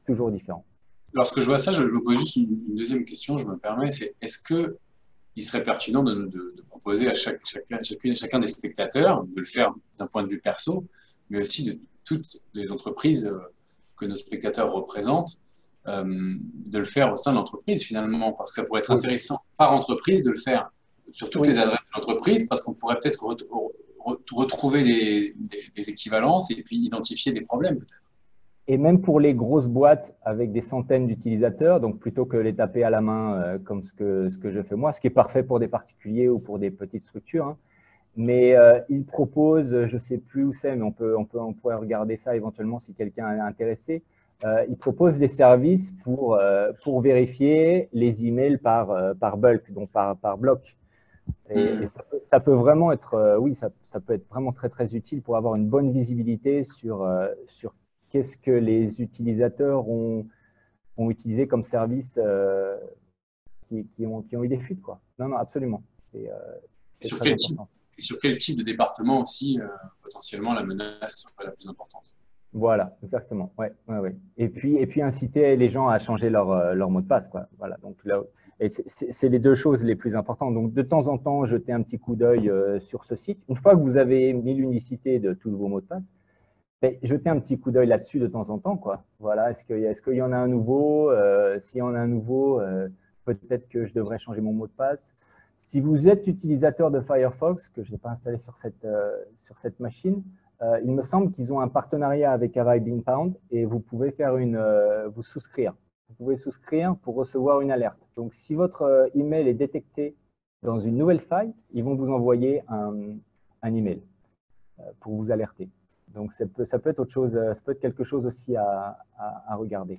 toujours différent. Lorsque je vois ça, je me pose juste une deuxième question, je me permets, c'est est-ce qu'il serait pertinent de proposer à chacun des spectateurs de le faire d'un point de vue perso, mais aussi de toutes les entreprises que nos spectateurs représentent, de le faire au sein de l'entreprise finalement, parce que ça pourrait être intéressant par entreprise de le faire sur toutes les adresses de l'entreprise, parce qu'on pourrait peut-être retrouver des équivalences et puis identifier des problèmes peut-être. Et même pour les grosses boîtes avec des centaines d'utilisateurs, donc plutôt que les taper à la main comme ce que je fais moi, ce qui est parfait pour des particuliers ou pour des petites structures, hein. Mais ils proposent, je ne sais plus où c'est, mais on pourrait regarder ça éventuellement si quelqu'un est intéressé. Ils proposent des services pour vérifier les emails par bulk, donc par bloc. Et ça peut vraiment être, oui, ça peut être vraiment très, très utile pour avoir une bonne visibilité sur qu'est-ce que les utilisateurs ont utilisé comme service qui ont eu des fuites, quoi. Non, non, absolument. C'est très important. Et sur quel type de département aussi, potentiellement, la menace serait la plus importante. Voilà, exactement. Ouais. Et puis inciter les gens à changer leur mot de passe, quoi. Voilà. Donc là, c'est les deux choses les plus importantes. Donc de temps en temps, jeter un petit coup d'œil sur ce site. Une fois que vous avez mis l'unicité de tous vos mots de passe, jetez un petit coup d'œil là-dessus de temps en temps, quoi. Voilà. Est-ce qu'il y en a un nouveau? S'il y en a un nouveau, peut-être que je devrais changer mon mot de passe. Si vous êtes utilisateur de Firefox, que je n'ai pas installé sur cette machine, il me semble qu'ils ont un partenariat avec Have I Been Pwned et vous pouvez faire vous souscrire. Vous pouvez souscrire pour recevoir une alerte. Donc, si votre email est détecté dans une nouvelle faille, ils vont vous envoyer un email pour vous alerter. Donc, ça peut être autre chose, ça peut être quelque chose aussi à regarder.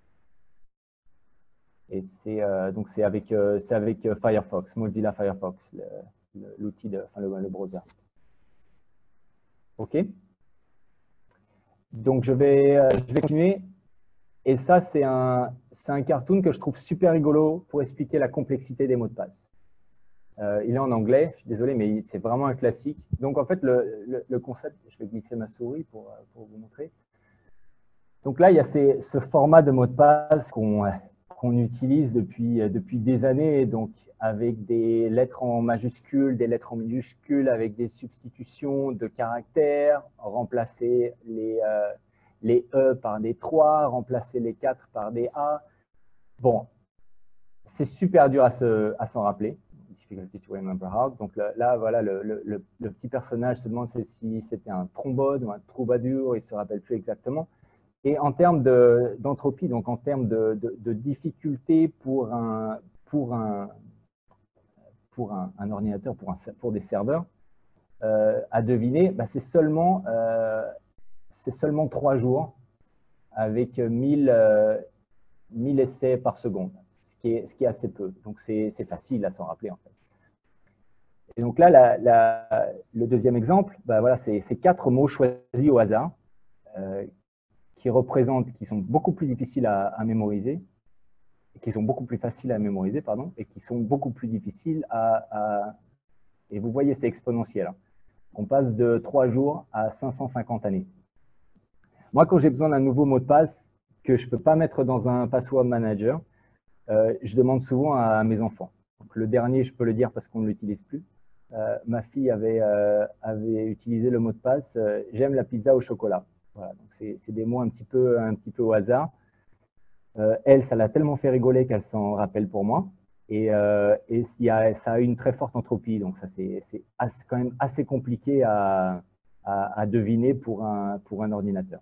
Et c'est avec Firefox, Mozilla Firefox, l'outil le browser. OK. Donc, je vais continuer. Et ça, c'est un cartoon que je trouve super rigolo pour expliquer la complexité des mots de passe. Il est en anglais, je suis désolé, mais c'est vraiment un classique. Donc, en fait, le concept, je vais glisser ma souris pour vous montrer. Donc là, il y a ce format de mot de passe qu'on utilise depuis des années, donc avec des lettres en majuscules, des lettres en minuscules, avec des substitutions de caractères, remplacer les E par des 3, remplacer les 4 par des A. Bon, c'est super dur à s'en rappeler. Difficulty to remember how. Donc là, voilà, le petit personnage se demande si c'était un trombone ou un troubadour, il ne se rappelle plus exactement. Et en termes d'entropie, donc en termes de difficulté pour un ordinateur, pour des serveurs, à deviner, bah, c'est seulement 3 jours avec 1000 essais par seconde, ce qui est assez peu. Donc, c'est facile à s'en rappeler, en fait. Et donc là, le deuxième exemple, bah, voilà, c'est 4 mots choisis au hasard qui sont beaucoup plus difficiles à mémoriser, qui sont beaucoup plus faciles à mémoriser, pardon, et qui sont beaucoup plus difficiles et vous voyez, c'est exponentiel. Hein. On passe de 3 jours à 550 années. Moi, quand j'ai besoin d'un nouveau mot de passe que je ne peux pas mettre dans un password manager, je demande souvent à mes enfants. Donc, le dernier, je peux le dire parce qu'on ne l'utilise plus. Ma fille avait utilisé le mot de passe « J'aime la pizza au chocolat ». Voilà, donc c'est des mots un petit peu au hasard. Elle, ça l'a tellement fait rigoler qu'elle s'en rappelle pour moi. Et ça a une très forte entropie. Donc, ça, c'est quand même assez compliqué à deviner pour un ordinateur.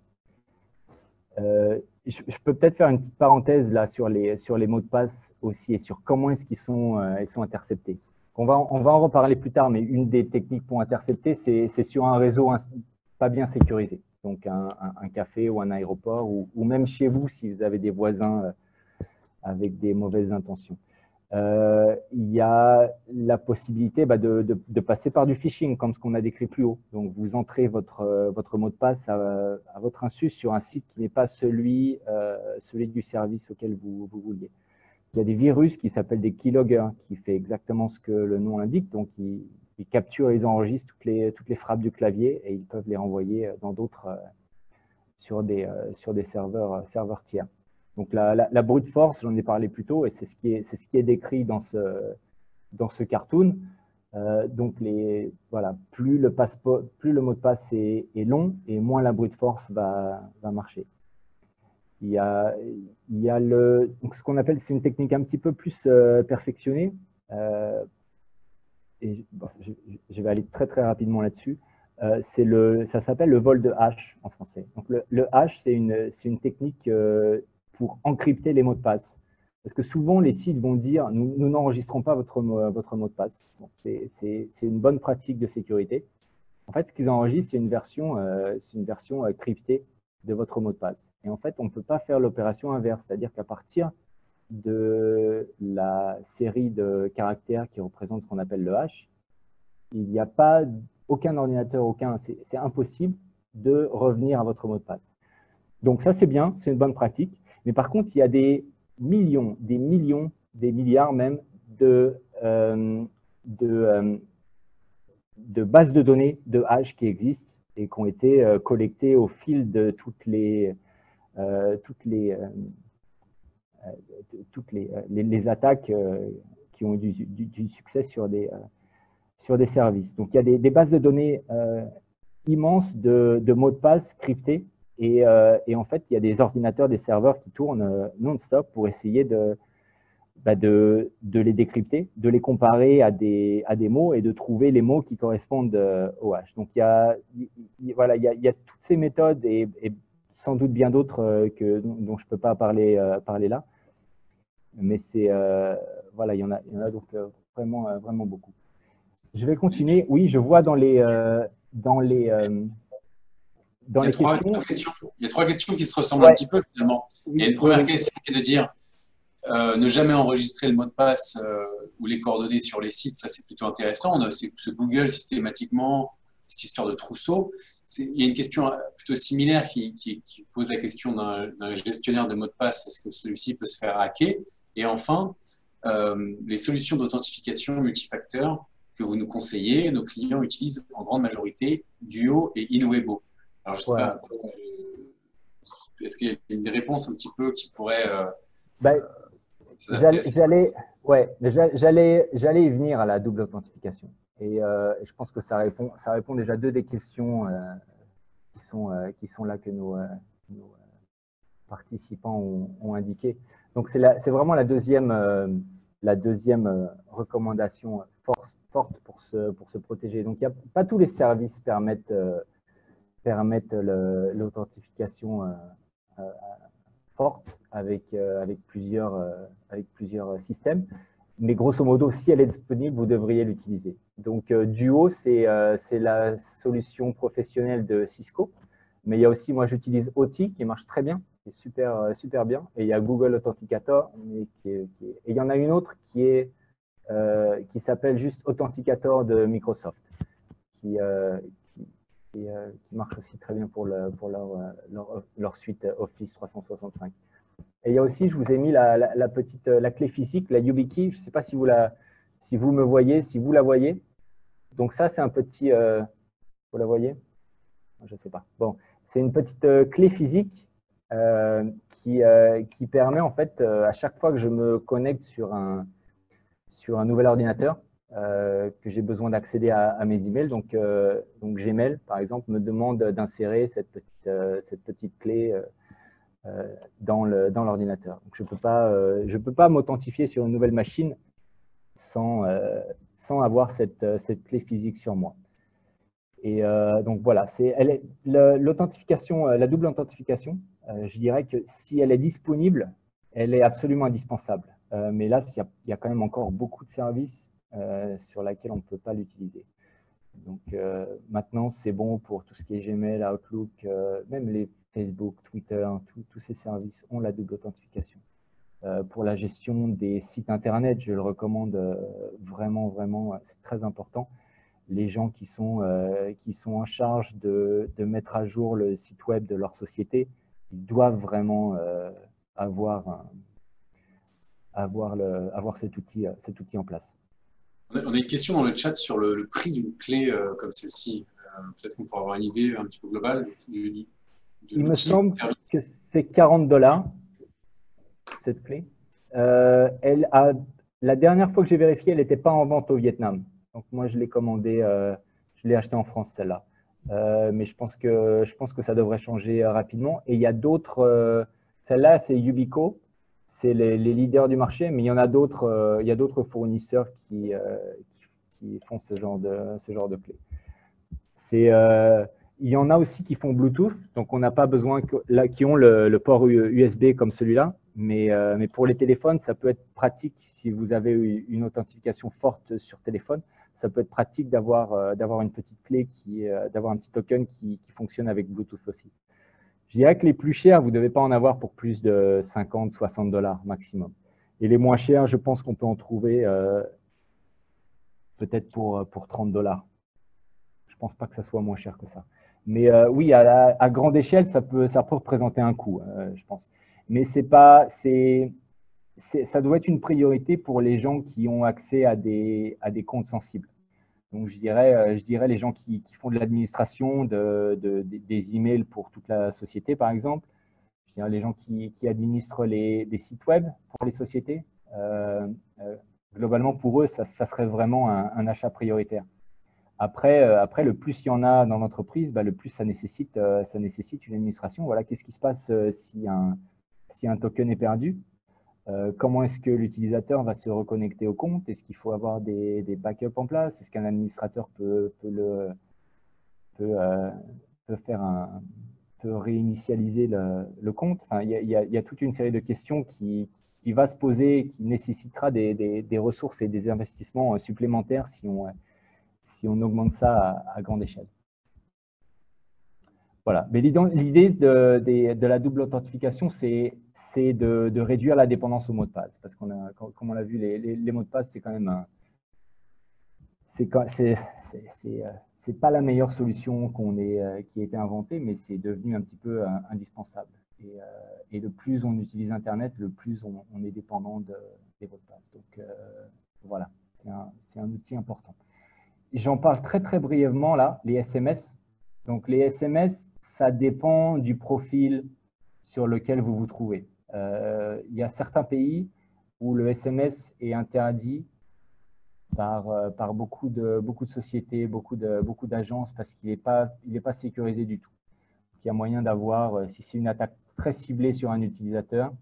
Je peux peut-être faire une petite parenthèse là sur les mots de passe aussi et sur comment est-ce qu'ils sont interceptés. On va en reparler plus tard, mais une des techniques pour intercepter, c'est sur un réseau pas bien sécurisé. Donc, un café ou un aéroport, ou même chez vous, si vous avez des voisins avec des mauvaises intentions. Il y a la possibilité de passer par du phishing, comme ce qu'on a décrit plus haut. Donc, vous entrez votre mot de passe à votre insu sur un site qui n'est pas celui du service auquel vous vouliez. Il y a des virus qui s'appellent des keyloggers, qui fait exactement ce que le nom indique. Donc, ils capturent et ils enregistrent toutes les frappes du clavier et ils peuvent les renvoyer dans d'autres sur des serveurs tiers. Donc la brute force, j'en ai parlé plus tôt, et c'est ce qui est décrit dans ce cartoon. Donc voilà, plus le mot de passe est long, et moins la brute force va marcher. Il y a donc ce qu'on appelle, c'est une technique un petit peu plus perfectionnée. Et bon, je vais aller très très rapidement là-dessus. Ça s'appelle le vol de hash en français. Donc le hash, c'est une technique pour encrypter les mots de passe. Parce que souvent, les sites vont dire, nous n'enregistrons pas votre mot de passe. C'est une bonne pratique de sécurité. En fait, ce qu'ils enregistrent, c'est une version cryptée de votre mot de passe. Et en fait, on ne peut pas faire l'opération inverse, c'est-à-dire qu'à partir de la série de caractères qui représente ce qu'on appelle le hash, il n'y a pas aucun ordinateur, c'est impossible de revenir à votre mot de passe. Donc ça, c'est bien, c'est une bonne pratique. Mais par contre, il y a des millions, des milliards même de bases de données de hash qui existent et qui ont été collectées au fil de toutes les attaques qui ont eu du succès sur des services. Donc, il y a des bases de données immenses de mots de passe cryptés et en fait, il y a des ordinateurs, des serveurs qui tournent non-stop pour essayer de les décrypter, de les comparer à des mots et de trouver les mots qui correspondent au hash. Donc, il y a toutes ces méthodes et sans doute bien d'autres dont je ne peux pas parler là. Mais voilà, il y en a donc vraiment beaucoup. Je vais continuer. Oui, je vois dans les questions. Il y a trois questions qui se ressemblent un petit peu finalement. Il y a une première question qui est de dire ne jamais enregistrer le mot de passe ou les coordonnées sur les sites. Ça, c'est plutôt intéressant. On a ce Google systématiquement, cette histoire de trousseau. Il y a une question plutôt similaire qui pose la question d'un gestionnaire de mots de passe. Est-ce que celui-ci peut se faire hacker? Et enfin, les solutions d'authentification multifacteur que vous nous conseillez, nos clients utilisent en grande majorité Duo et Inwebo. Alors, je ne sais pas, est-ce qu'il y a une réponse un petit peu qui pourrait… J'allais y venir à la double authentification. Et je pense que ça répond déjà à deux des questions qui sont là que nos participants ont indiqué. Donc, c'est vraiment la deuxième recommandation forte pour se protéger. Donc, pas tous les services permettent l'authentification forte avec plusieurs systèmes. Mais grosso modo, si elle est disponible, vous devriez l'utiliser. Donc, Duo, c'est la solution professionnelle de Cisco. Mais il y a aussi, moi, j'utilise OT qui marche très bien, qui est super bien. Et il y a Google Authenticator. Et il y en a une autre qui s'appelle juste Authenticator de Microsoft, qui marche aussi très bien pour leur suite Office 365. Et il y a aussi, je vous ai mis la clé physique, la YubiKey. Je ne sais pas si vous me voyez, si vous la voyez. Donc ça, c'est un petit… vous la voyez? Je ne sais pas. Bon, c'est une petite clé physique qui permet, en fait, à chaque fois que je me connecte sur un nouvel ordinateur, que j'ai besoin d'accéder à mes emails. Donc Gmail, par exemple, me demande d'insérer cette petite clé dans l'ordinateur. Donc je peux pas m'authentifier sur une nouvelle machine sans avoir cette clé physique sur moi. Et donc voilà, l'authentification, la double authentification. Je dirais que si elle est disponible, elle est absolument indispensable. Mais là, il y a quand même encore beaucoup de services sur lesquels on ne peut pas l'utiliser. Donc maintenant, c'est bon pour tout ce qui est Gmail, Outlook, même les Facebook, Twitter, tous ces services ont la double authentification. Pour la gestion des sites Internet, je le recommande vraiment, c'est très important. Les gens qui sont en charge de mettre à jour le site web de leur société, ils doivent vraiment avoir cet outil en place. On a une question dans le chat sur le prix d'une clé comme celle-ci. Peut-être qu'on pourra avoir une idée un petit peu globale de Il me semble que c'est $40. cette clé. La dernière fois que j'ai vérifié, elle n'était pas en vente au Vietnam. Donc moi, je l'ai commandée, je l'ai achetée en France, celle-là. Mais je pense que ça devrait changer rapidement. Et il y a d'autres, celle-là, c'est Yubico, c'est les leaders du marché, mais il y en a d'autres, il y a d'autres fournisseurs qui font ce genre de clé. Il y en a aussi qui font Bluetooth, donc on n'a pas besoin, qui ont le port USB comme celui-là, mais pour les téléphones, ça peut être pratique si vous avez une authentification forte sur téléphone. Ça peut être pratique d'avoir une petite clé, d'avoir un petit token qui fonctionne avec Bluetooth aussi. Je dirais que les plus chers, vous ne devez pas en avoir pour plus de 50, 60 $ maximum. Et les moins chers, je pense qu'on peut en trouver peut-être pour 30 $. Je ne pense pas que ça soit moins cher que ça. Mais oui, à grande échelle, ça peut représenter un coût, je pense. Mais ça doit être une priorité pour les gens qui ont accès à des comptes sensibles. Donc, je dirais les gens qui font de l'administration, des emails pour toute la société, par exemple. Je dirais les gens qui administrent des sites web pour les sociétés. Globalement, pour eux, ça serait vraiment un achat prioritaire. Après, le plus il y en a dans l'entreprise, le plus ça nécessite une administration. Voilà, qu'est-ce qui se passe si un token est perdu? Comment est-ce que l'utilisateur va se reconnecter au compte? Est-ce qu'il faut avoir des backups en place? Est-ce qu'un administrateur peut réinitialiser le compte? Enfin, il y a toute une série de questions qui va se poser, qui nécessitera des ressources et des investissements supplémentaires si on augmente ça à grande échelle. Voilà. Mais l'idée de la double authentification, c'est de réduire la dépendance au mot de passe. Parce comme on l'a vu, les mots de passe, c'est quand même c'est pas la meilleure solution qui a été inventée, mais c'est devenu un petit peu indispensable. Et le plus on utilise Internet, le plus on est dépendant des mots de passe. Donc voilà, c'est un outil important. J'en parle très très brièvement là, les SMS. Donc les SMS, ça dépend du profil sur lequel vous vous trouvez. Il y a certains pays où le SMS est interdit par beaucoup de sociétés, beaucoup d'agences, parce qu'il n'est pas sécurisé du tout. Il y a moyen d'avoir, si c'est une attaque très ciblée sur un utilisateur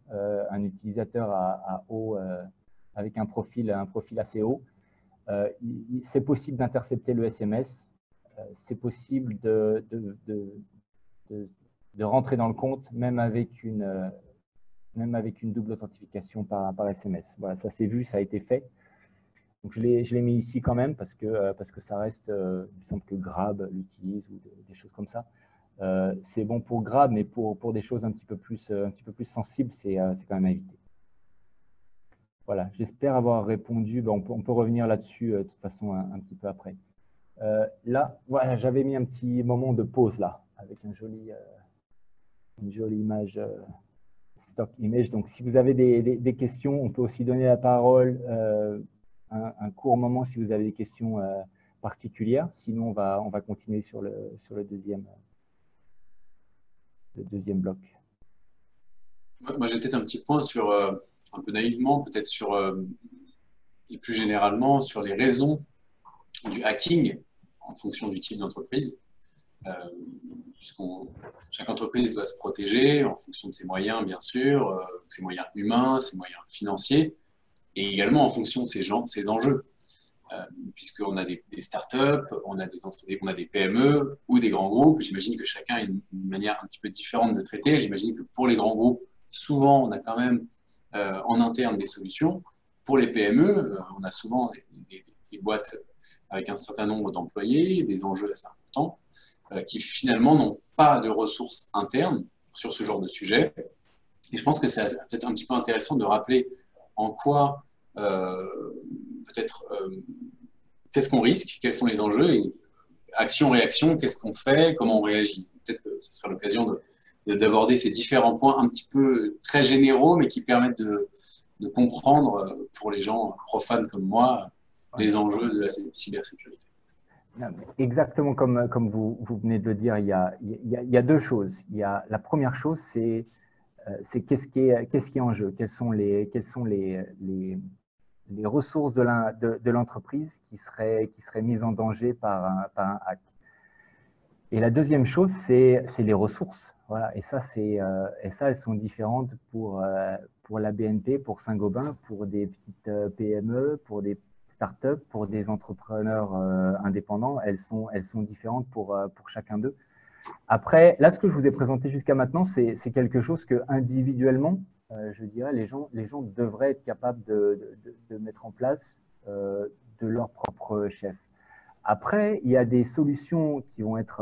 à haut, avec un profil assez haut, c'est possible d'intercepter le SMS, c'est possible de rentrer dans le compte, même avec une double authentification par SMS. Voilà, ça s'est vu, ça a été fait. Donc je l'ai mis ici quand même parce que ça reste, il me semble que Grab l'utilise ou des choses comme ça. C'est bon pour Grab, mais pour des choses un petit peu plus sensibles, c'est quand même à éviter. Voilà, j'espère avoir répondu. On peut revenir là-dessus de toute façon un petit peu après. Là, voilà, j'avais mis un petit moment de pause là, avec une jolie image, stock image. Donc, si vous avez des questions, on peut aussi donner la parole un court moment si vous avez des questions particulières. Sinon, on va continuer sur le deuxième bloc. Moi, j'ai peut-être un petit point sur, un peu naïvement, peut-être sur, et plus généralement, sur les raisons du hacking en fonction du type d'entreprise. Chaque entreprise doit se protéger en fonction de ses moyens, bien sûr, ses moyens humains, ses moyens financiers, et également en fonction de ses enjeux. Puisqu'on a des startups, on a des PME ou des grands groupes. J'imagine que chacun a une manière un petit peu différente de traiter. J'imagine que pour les grands groupes, souvent, on a quand même en interne des solutions. Pour les PME, on a souvent des boîtes avec un certain nombre d'employés, des enjeux assez importants, qui finalement n'ont pas de ressources internes sur ce genre de sujet. Et je pense que c'est peut-être un petit peu intéressant de rappeler en quoi qu'est-ce qu'on risque, quels sont les enjeux, et action-réaction, qu'est-ce qu'on fait, comment on réagit. Peut-être que ce sera l'occasion d'aborder ces différents points un petit peu très généraux, mais qui permettent de comprendre, pour les gens profanes comme moi, les enjeux de la cybersécurité. Exactement comme vous venez de le dire, il y a deux choses. La première chose, c'est c'est qu'est-ce qui est en jeu, quelles sont les ressources de l'entreprise qui seraient mises en danger par un hack. Et la deuxième chose, c'est les ressources. Voilà. Et ça, elles sont différentes pour la BNP, pour Saint-Gobain, pour des petites PME, pour des startups, pour des entrepreneurs indépendants. Elles sont différentes pour chacun d'eux. Après, là, ce que je vous ai présenté jusqu'à maintenant, c'est quelque chose que individuellement, je dirais, les gens devraient être capables de mettre en place de leur propre chef. Après, il y a des solutions qui vont être,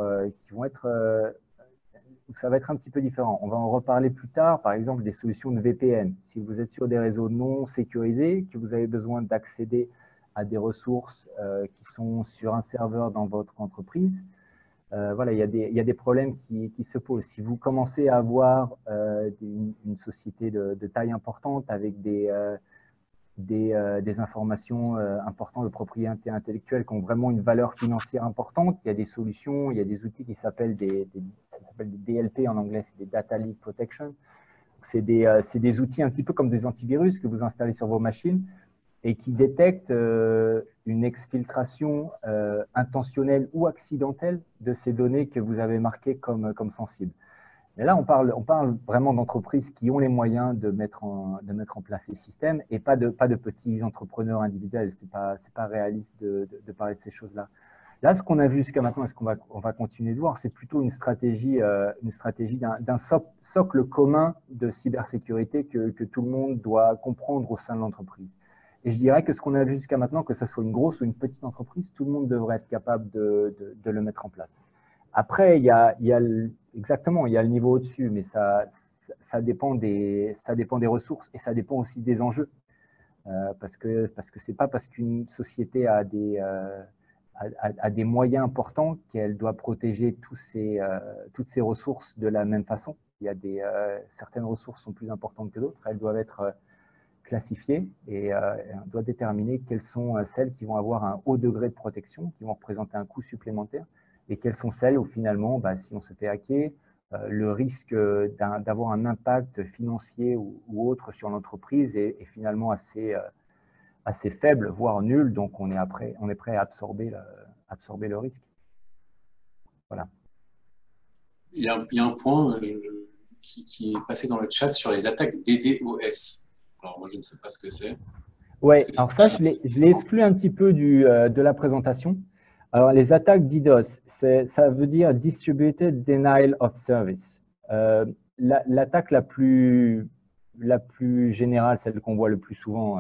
ça va être un petit peu différent. On va en reparler plus tard, par exemple, des solutions de VPN. Si vous êtes sur des réseaux non sécurisés, que vous avez besoin d'accéder à des ressources qui sont sur un serveur dans votre entreprise, voilà, il y a des problèmes qui se posent. Si vous commencez à avoir une société de taille importante avec des informations importantes de propriété intellectuelle qui ont vraiment une valeur financière importante, il y a des solutions, il y a des outils qui s'appellent des DLP en anglais, c'est des Data Leak Protection. C'est des outils un petit peu comme des antivirus que vous installez sur vos machines et qui détectent une exfiltration intentionnelle ou accidentelle de ces données que vous avez marquées comme sensibles. Mais là, on parle vraiment d'entreprises qui ont les moyens de mettre en place ces systèmes et pas de petits entrepreneurs individuels. C'est pas réaliste de parler de ces choses-là. Là, ce qu'on a vu jusqu'à maintenant et ce qu'on va continuer de voir, c'est plutôt une stratégie d'un socle commun de cybersécurité que tout le monde doit comprendre au sein de l'entreprise. Et je dirais que ce qu'on a vu jusqu'à maintenant, que ce soit une grosse ou une petite entreprise, tout le monde devrait être capable de le mettre en place. Après, il y a le niveau au-dessus, mais ça dépend des ressources et ça dépend aussi des enjeux. Parce que c'est pas parce qu'une société a des moyens importants qu'elle doit protéger toutes ses ressources de la même façon. Il y a certaines ressources sont plus importantes que d'autres. Elles doivent être classifiées et on doit déterminer quelles sont celles qui vont avoir un haut degré de protection, qui vont représenter un coût supplémentaire, et quelles sont celles où finalement, si on se fait hacker, le risque d'avoir un impact financier ou autre sur l'entreprise est finalement assez faible, voire nul, donc on est prêt à absorber le risque. Voilà. Il y a un point qui est passé dans le chat sur les attaques DDoS. Alors moi, je ne sais pas ce que c'est. Oui, alors ça, je l'ai exclu un petit peu de la présentation. Alors, les attaques DDoS, ça veut dire Distributed Denial of Service. L'attaque la plus générale, celle qu'on voit le plus souvent,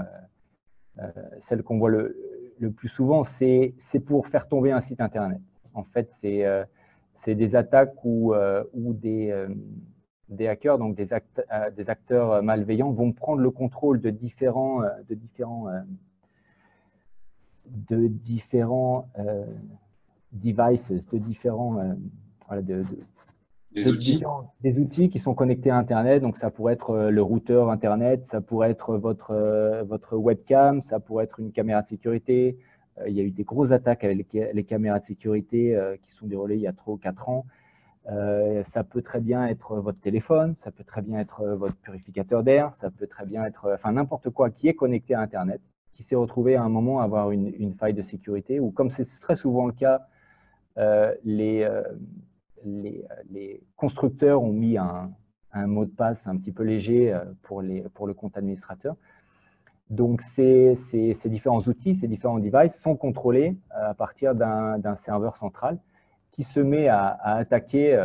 c'est pour faire tomber un site Internet. En fait, c'est des attaques où des hackers, donc des acteurs malveillants, vont prendre le contrôle de différents devices, des outils qui sont connectés à Internet. Donc, ça pourrait être le routeur Internet, ça pourrait être votre webcam, ça pourrait être une caméra de sécurité. Il y a eu des grosses attaques avec les caméras de sécurité qui sont déroulées il y a 3 ou 4 ans. Ça peut très bien être votre téléphone, ça peut très bien être votre purificateur d'air, ça peut très bien être n'importe quoi qui est connecté à Internet, qui s'est retrouvé à un moment à avoir une faille de sécurité, ou comme c'est très souvent le cas, les constructeurs ont mis un mot de passe un petit peu léger pour le compte administrateur. Donc, ces différents outils, ces différents devices sont contrôlés à partir d'un serveur central qui se met à attaquer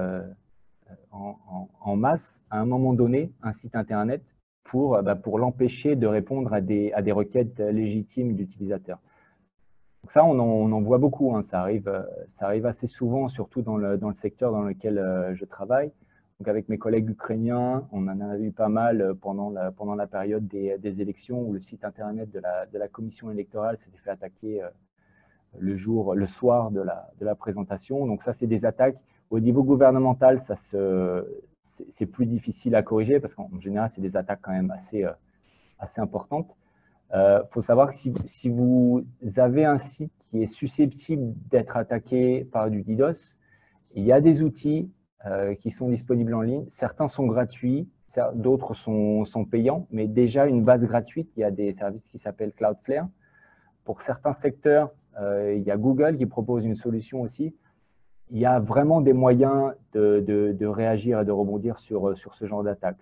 en masse, à un moment donné, un site Internet pour l'empêcher de répondre à des requêtes légitimes d'utilisateurs. Donc ça, on en voit beaucoup, hein. Ça arrive assez souvent, surtout dans le secteur dans lequel je travaille. Donc avec mes collègues ukrainiens, on en a eu pas mal pendant la période des élections où le site Internet de la commission électorale s'était fait attaquer le soir de la présentation. Donc ça, c'est des attaques. Au niveau gouvernemental, c'est plus difficile à corriger parce qu'en général, c'est des attaques quand même assez importantes. Faut savoir que si vous avez un site qui est susceptible d'être attaqué par du DDoS, il y a des outils qui sont disponibles en ligne. Certains sont gratuits, d'autres sont payants, mais déjà une base gratuite, il y a des services qui s'appellent Cloudflare. Pour certains secteurs, il y a Google qui propose une solution aussi. Il y a vraiment des moyens de réagir et de rebondir sur ce genre d'attaque.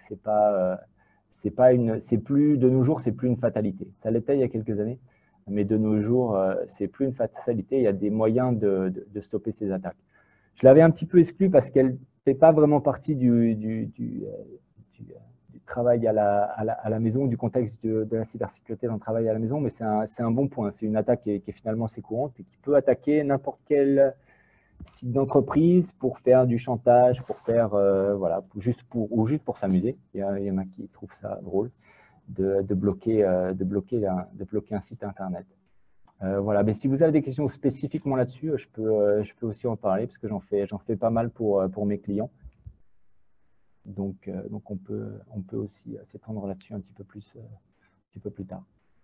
C'est plus, de nos jours, c'est plus une fatalité. Ça l'était il y a quelques années, mais de nos jours, c'est plus une fatalité. Il y a des moyens de stopper ces attaques. Je l'avais un petit peu exclu parce qu'elle ne fait pas vraiment partie du travail à la maison, du contexte de la cybersécurité dans le travail à la maison, mais c'est un bon point. C'est une attaque qui est finalement assez courante et qui peut attaquer n'importe quel site d'entreprise pour faire du chantage, pour faire, voilà, juste pour s'amuser. Il y en a qui trouvent ça drôle de bloquer un site internet. Voilà, mais si vous avez des questions spécifiquement là-dessus, je peux aussi en parler parce que j'en fais pas mal pour mes clients. Donc on peut aussi s'étendre là-dessus un petit peu plus tard.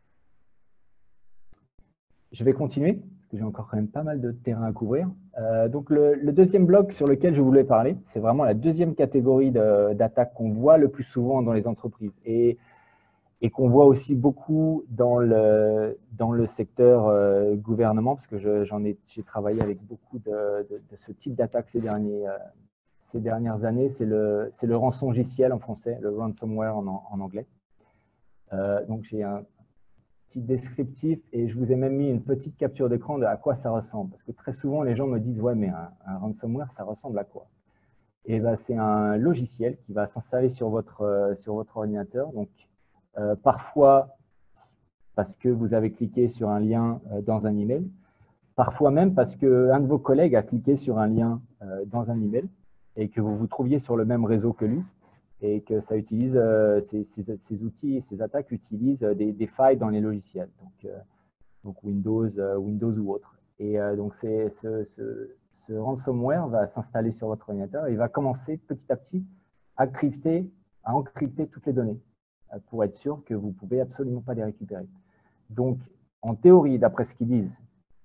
Je vais continuer, parce que j'ai encore quand même pas mal de terrain à couvrir. Donc le deuxième bloc sur lequel je voulais parler, c'est vraiment la deuxième catégorie d'attaques qu'on voit le plus souvent dans les entreprises et qu'on voit aussi beaucoup dans le secteur gouvernement, parce que j'ai travaillé avec beaucoup de ce type d'attaques ces dernières années. C'est le rançongiciel en français, le ransomware en anglais. Donc j'ai un petit descriptif et je vous ai même mis une petite capture d'écran de à quoi ça ressemble. Parce que très souvent, les gens me disent « Ouais, mais un ransomware, ça ressemble à quoi ?» Et ben, c'est un logiciel qui va s'installer sur votre ordinateur. Donc, parfois, parce que vous avez cliqué sur un lien dans un email, parfois même parce qu'un de vos collègues a cliqué sur un lien dans un email et que vous vous trouviez sur le même réseau que lui et que ça utilise, ces outils, ces attaques utilisent des failles dans les logiciels, donc Windows ou autre. Et donc, ce ransomware va s'installer sur votre ordinateur et il va commencer petit à petit à encrypter toutes les données pour être sûr que vous ne pouvez absolument pas les récupérer. Donc, en théorie, d'après ce qu'ils disent,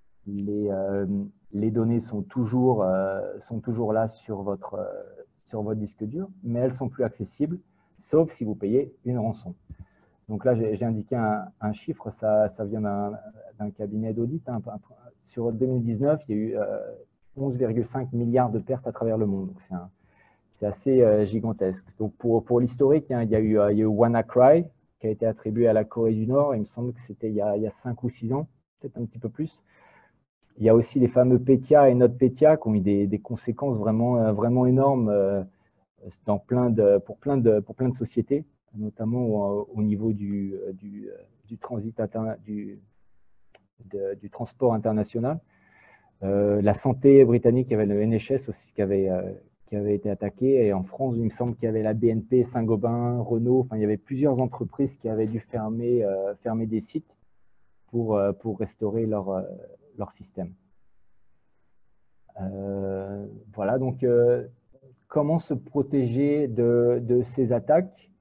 les données sont toujours là sur votre disque dur, mais elles sont plus accessibles, sauf si vous payez une rançon. Donc là, j'ai indiqué un chiffre, ça vient d'un cabinet d'audit. Hein. Sur 2019, il y a eu 11,5 milliards de pertes à travers le monde. Donc c'est assez gigantesque. Donc pour l'historique, hein, il y a eu WannaCry, qui a été attribué à la Corée du Nord. Il me semble que c'était il y a 5 ou 6 ans, peut-être un petit peu plus. Il y a aussi les fameux Petya et NotPetya qui ont eu des conséquences vraiment énormes pour plein de sociétés, notamment au niveau du transport international. La santé britannique, il y avait le NHS aussi qui avait été attaqué. Et en France, il me semble qu'il y avait la BNP, Saint-Gobain, Renault. Enfin, il y avait plusieurs entreprises qui avaient dû fermer des sites pour restaurer leur système. Voilà, donc comment se protéger de ces attaques?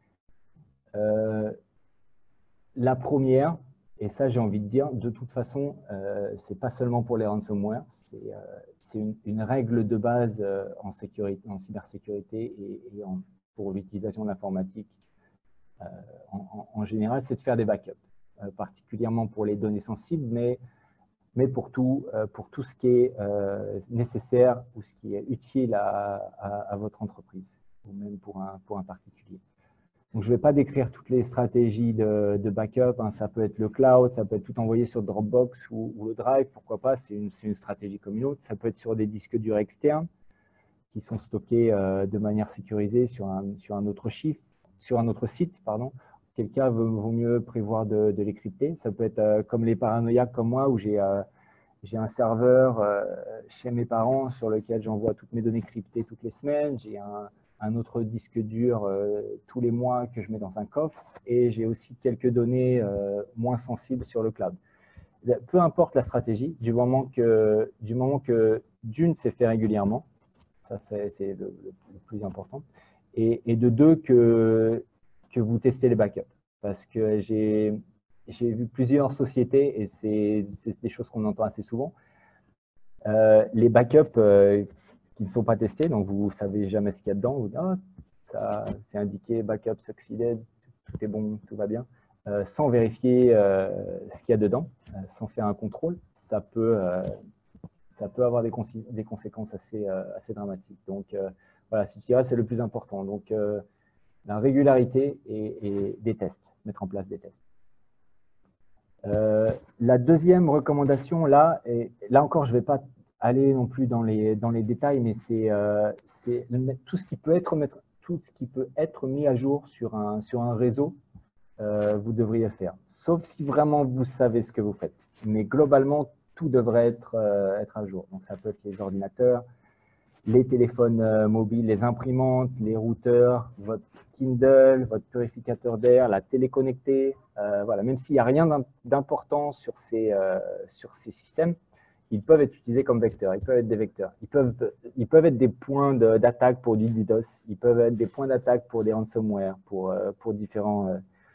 La première, et ça j'ai envie de dire, de toute façon, c'est pas seulement pour les ransomware, c'est une règle de base en cybersécurité et pour l'utilisation de l'informatique en général, c'est de faire des backups, particulièrement pour les données sensibles, mais pour tout ce qui est nécessaire ou ce qui est utile à votre entreprise, ou même pour un particulier. Donc, je ne vais pas décrire toutes les stratégies de backup. Hein. Ça peut être le cloud, ça peut être tout envoyé sur Dropbox ou le Drive, pourquoi pas, c'est une stratégie comme une autre. Ça peut être sur des disques durs externes qui sont stockés de manière sécurisée sur un autre site. Pardon. Quel cas vaut mieux prévoir de les crypter. Ça peut être comme les paranoïaques comme moi, où j'ai un serveur chez mes parents sur lequel j'envoie toutes mes données cryptées toutes les semaines. J'ai un autre disque dur tous les mois que je mets dans un coffre. Et j'ai aussi quelques données moins sensibles sur le cloud. Peu importe la stratégie, du moment que d'une, c'est fait régulièrement. Ça, c'est le plus important. Et de deux, que vous testez les backups. Parce que j'ai vu plusieurs sociétés, et c'est des choses qu'on entend assez souvent, les backups qui ne sont pas testés, donc vous ne savez jamais ce qu'il y a dedans, vous dites, ah, ça c'est indiqué backup succeeded, tout est bon, tout va bien, sans vérifier ce qu'il y a dedans, sans faire un contrôle, ça peut avoir des conséquences assez dramatiques. Donc voilà, je dirais c'est le plus important. Donc la régularité et des tests, mettre en place des tests. La deuxième recommandation, là encore, je ne vais pas aller non plus dans les détails, mais c'est tout ce qui peut être mis à jour sur un réseau, vous devriez faire. Sauf si vraiment vous savez ce que vous faites. Mais globalement, tout devrait être à jour. Donc ça peut être les ordinateurs, les téléphones mobiles, les imprimantes, les routeurs, votre Kindle, votre purificateur d'air, la télé connectée. Voilà, même s'il n'y a rien d'important sur ces systèmes, ils peuvent être utilisés comme vecteurs, ils peuvent être des vecteurs. Ils peuvent être des points d'attaque pour du DDoS, ils peuvent être des points d'attaque pour des ransomware, pour différents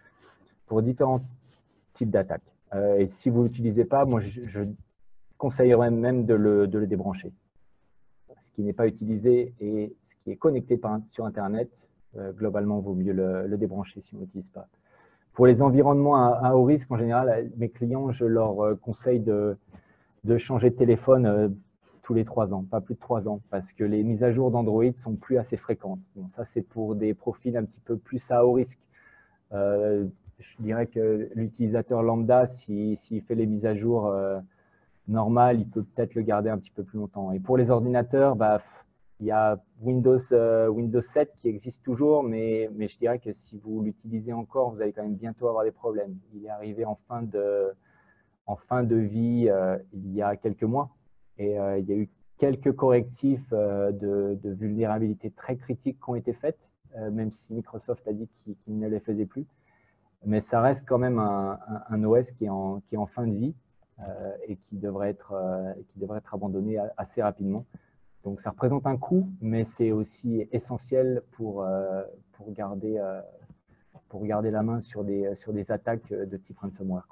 types d'attaques. Et si vous ne l'utilisez pas, moi je conseillerais même de le débrancher. Ce qui n'est pas utilisé et ce qui est connecté sur Internet, globalement, il vaut mieux le débrancher si on ne l'utilise pas. Pour les environnements à haut risque, en général, mes clients, je leur conseille de changer de téléphone tous les 3 ans, pas plus de 3 ans, parce que les mises à jour d'Android sont plus assez fréquentes. Bon, ça, c'est pour des profils un petit peu plus à haut risque. Je dirais que l'utilisateur lambda, s'il fait les mises à jour normal, il peut peut-être le garder un petit peu plus longtemps. Et pour les ordinateurs, il y a Windows 7 qui existe toujours, mais je dirais que si vous l'utilisez encore, vous allez quand même bientôt avoir des problèmes. Il est arrivé en fin de vie il y a quelques mois, et il y a eu quelques correctifs de vulnérabilité très critiques qui ont été faites, même si Microsoft a dit qu'il ne les faisait plus. Mais ça reste quand même un OS qui est en fin de vie. Et qui devrait être abandonné assez rapidement. Donc ça représente un coût, mais c'est aussi essentiel pour garder la main sur des attaques de type ransomware.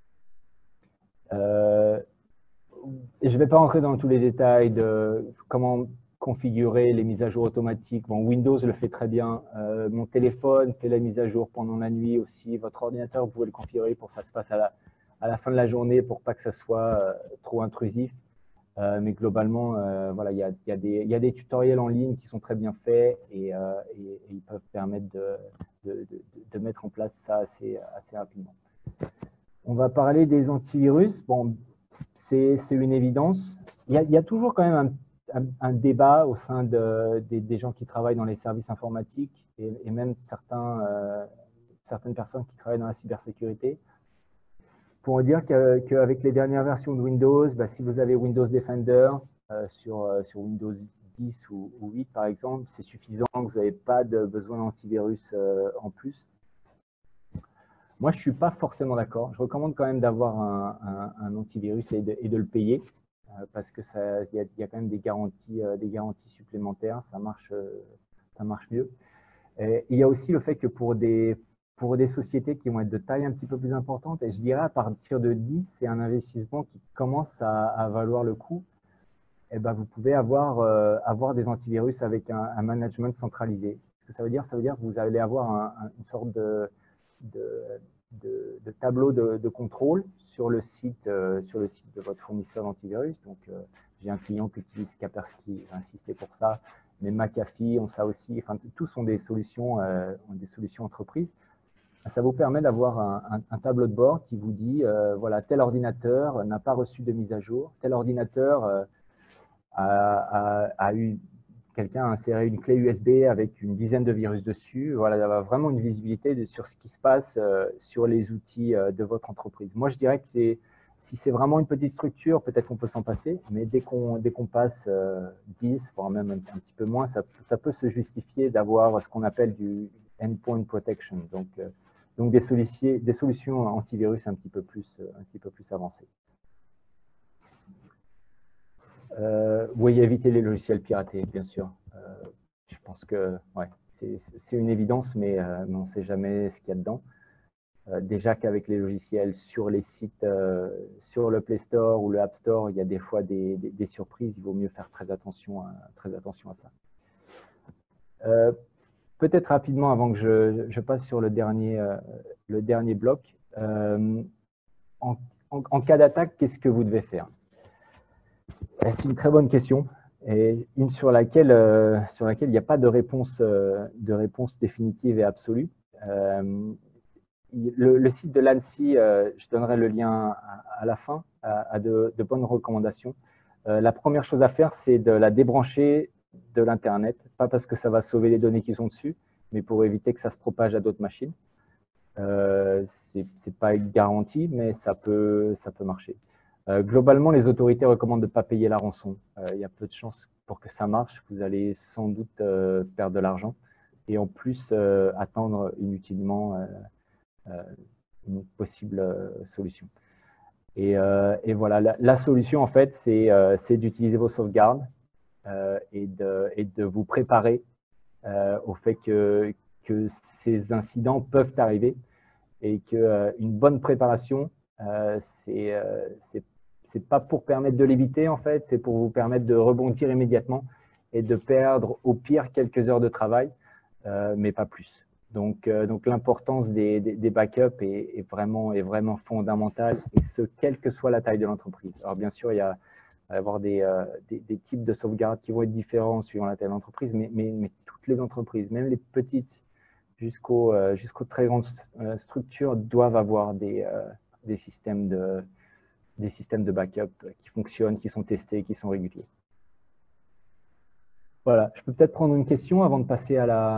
Et je ne vais pas rentrer dans tous les détails de comment configurer les mises à jour automatiques. Bon, Windows le fait très bien. Mon téléphone fait la mise à jour pendant la nuit aussi. Votre ordinateur, vous pouvez le configurer pour que ça se passe à la fin de la journée pour pas que ça soit trop intrusif. Mais globalement, voilà, il y a des tutoriels en ligne qui sont très bien faits et ils peuvent permettre de mettre en place ça assez rapidement. On va parler des antivirus. Bon, c'est une évidence. Il y a toujours quand même un débat au sein des gens qui travaillent dans les services informatiques et même certaines personnes qui travaillent dans la cybersécurité, pour dire qu'avec les dernières versions de Windows, si vous avez Windows Defender sur Windows 10 ou 8 par exemple, c'est suffisant, vous n'avez pas besoin d'antivirus en plus. Moi, je ne suis pas forcément d'accord. Je recommande quand même d'avoir un antivirus et de le payer parce que il y a quand même des garanties supplémentaires, ça marche mieux. Et il y a aussi le fait que pour des sociétés qui vont être de taille un petit peu plus importante, et je dirais à partir de 10, c'est un investissement qui commence à valoir le coup, et vous pouvez avoir des antivirus avec un management centralisé. Ce que ça veut dire que vous allez avoir une sorte de tableau de contrôle sur le site de votre fournisseur d'antivirus. Donc, j'ai un client qui utilise Kaspersky, j'ai insisté pour ça, mais McAfee ont ça aussi. Enfin, tous sont des solutions entreprises. Ça vous permet d'avoir un tableau de bord qui vous dit, voilà, tel ordinateur n'a pas reçu de mise à jour, tel ordinateur quelqu'un a inséré une clé USB avec une dizaine de virus dessus. Voilà, il y a vraiment une visibilité sur ce qui se passe sur les outils de votre entreprise. Moi, je dirais que si c'est vraiment une petite structure, peut-être qu'on peut s'en passer, mais dès qu'on passe 10, voire même un petit peu moins, ça peut se justifier d'avoir ce qu'on appelle du endpoint protection, donc des solutions antivirus un petit peu plus avancées. Oui, éviter les logiciels piratés, bien sûr. Je pense que ouais, c'est une évidence, mais on ne sait jamais ce qu'il y a dedans. Déjà qu'avec les logiciels sur les sites, sur le Play Store ou le App Store, il y a des fois des surprises. Il vaut mieux faire très attention à ça. peut-être rapidement, avant que je passe sur le dernier bloc, en cas d'attaque, qu'est-ce que vous devez faire? C'est une très bonne question et une sur laquelle il n'y a pas de réponse définitive et absolue. Le site de l'ANSSI, je donnerai le lien à la fin, a de bonnes recommandations. La première chose à faire, c'est de la débrancher de l'Internet, pas parce que ça va sauver les données qui sont dessus, mais pour éviter que ça se propage à d'autres machines. C'est pas garanti, mais ça peut marcher. Globalement, les autorités recommandent de ne pas payer la rançon. Il y a peu de chances pour que ça marche. Vous allez sans doute perdre de l'argent et en plus attendre inutilement une possible solution. Et voilà, la solution, en fait, c'est d'utiliser vos sauvegardes et de vous préparer au fait que ces incidents peuvent arriver et qu'une bonne préparation, c'est pas pour permettre de l'éviter, en fait, c'est pour vous permettre de rebondir immédiatement et de perdre au pire quelques heures de travail, mais pas plus. Donc l'importance des backups est vraiment fondamentale, et ce, quelle que soit la taille de l'entreprise. Alors bien sûr, il va y avoir des types de sauvegardes qui vont être différents suivant la taille de l'entreprise, mais toutes les entreprises, même les petites jusqu'aux très grandes structures, doivent avoir des systèmes de backup qui fonctionnent, qui sont testés, qui sont réguliers. Voilà, je peux peut-être prendre une question avant de passer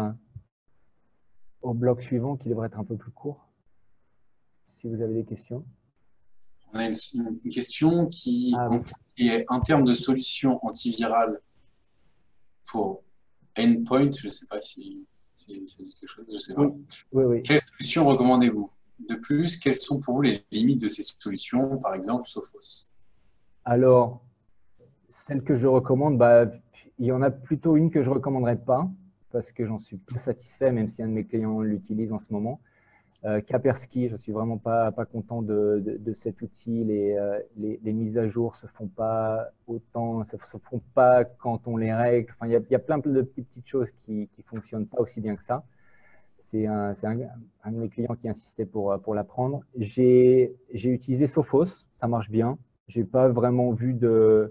au bloc suivant qui devrait être un peu plus court, si vous avez des questions. On a une question qui est en termes de solution antivirale pour endpoint, je ne sais pas si ça dit quelque chose, je ne sais pas. Oui. Quelle solution recommandez-vous? De plus, quelles sont pour vous les limites de ces solutions, par exemple Sophos? Alors, celle que je recommande, il y en a plutôt une que je ne recommanderais pas, parce que j'en suis pas satisfait, même si un de mes clients l'utilise en ce moment. Kaspersky, je ne suis vraiment pas content de cet outil. Les mises à jour se font pas autant, se font pas quand on les règle. Enfin, il y a plein de petites choses qui fonctionnent pas aussi bien que ça. C'est un de mes clients qui insistait pour l'apprendre. J'ai utilisé Sophos, ça marche bien. J'ai pas vraiment vu de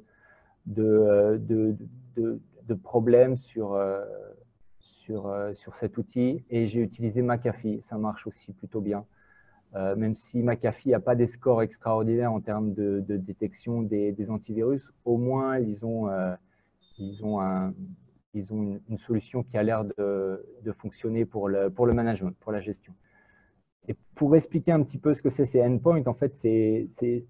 problème sur cet outil, et j'ai utilisé McAfee, ça marche aussi plutôt bien. Même si McAfee n'a pas des scores extraordinaires en termes de détection des antivirus, au moins ils ont une solution qui a l'air de fonctionner pour le management, pour la gestion. Et pour expliquer un petit peu ce que c'est ces endpoints, en fait, c'est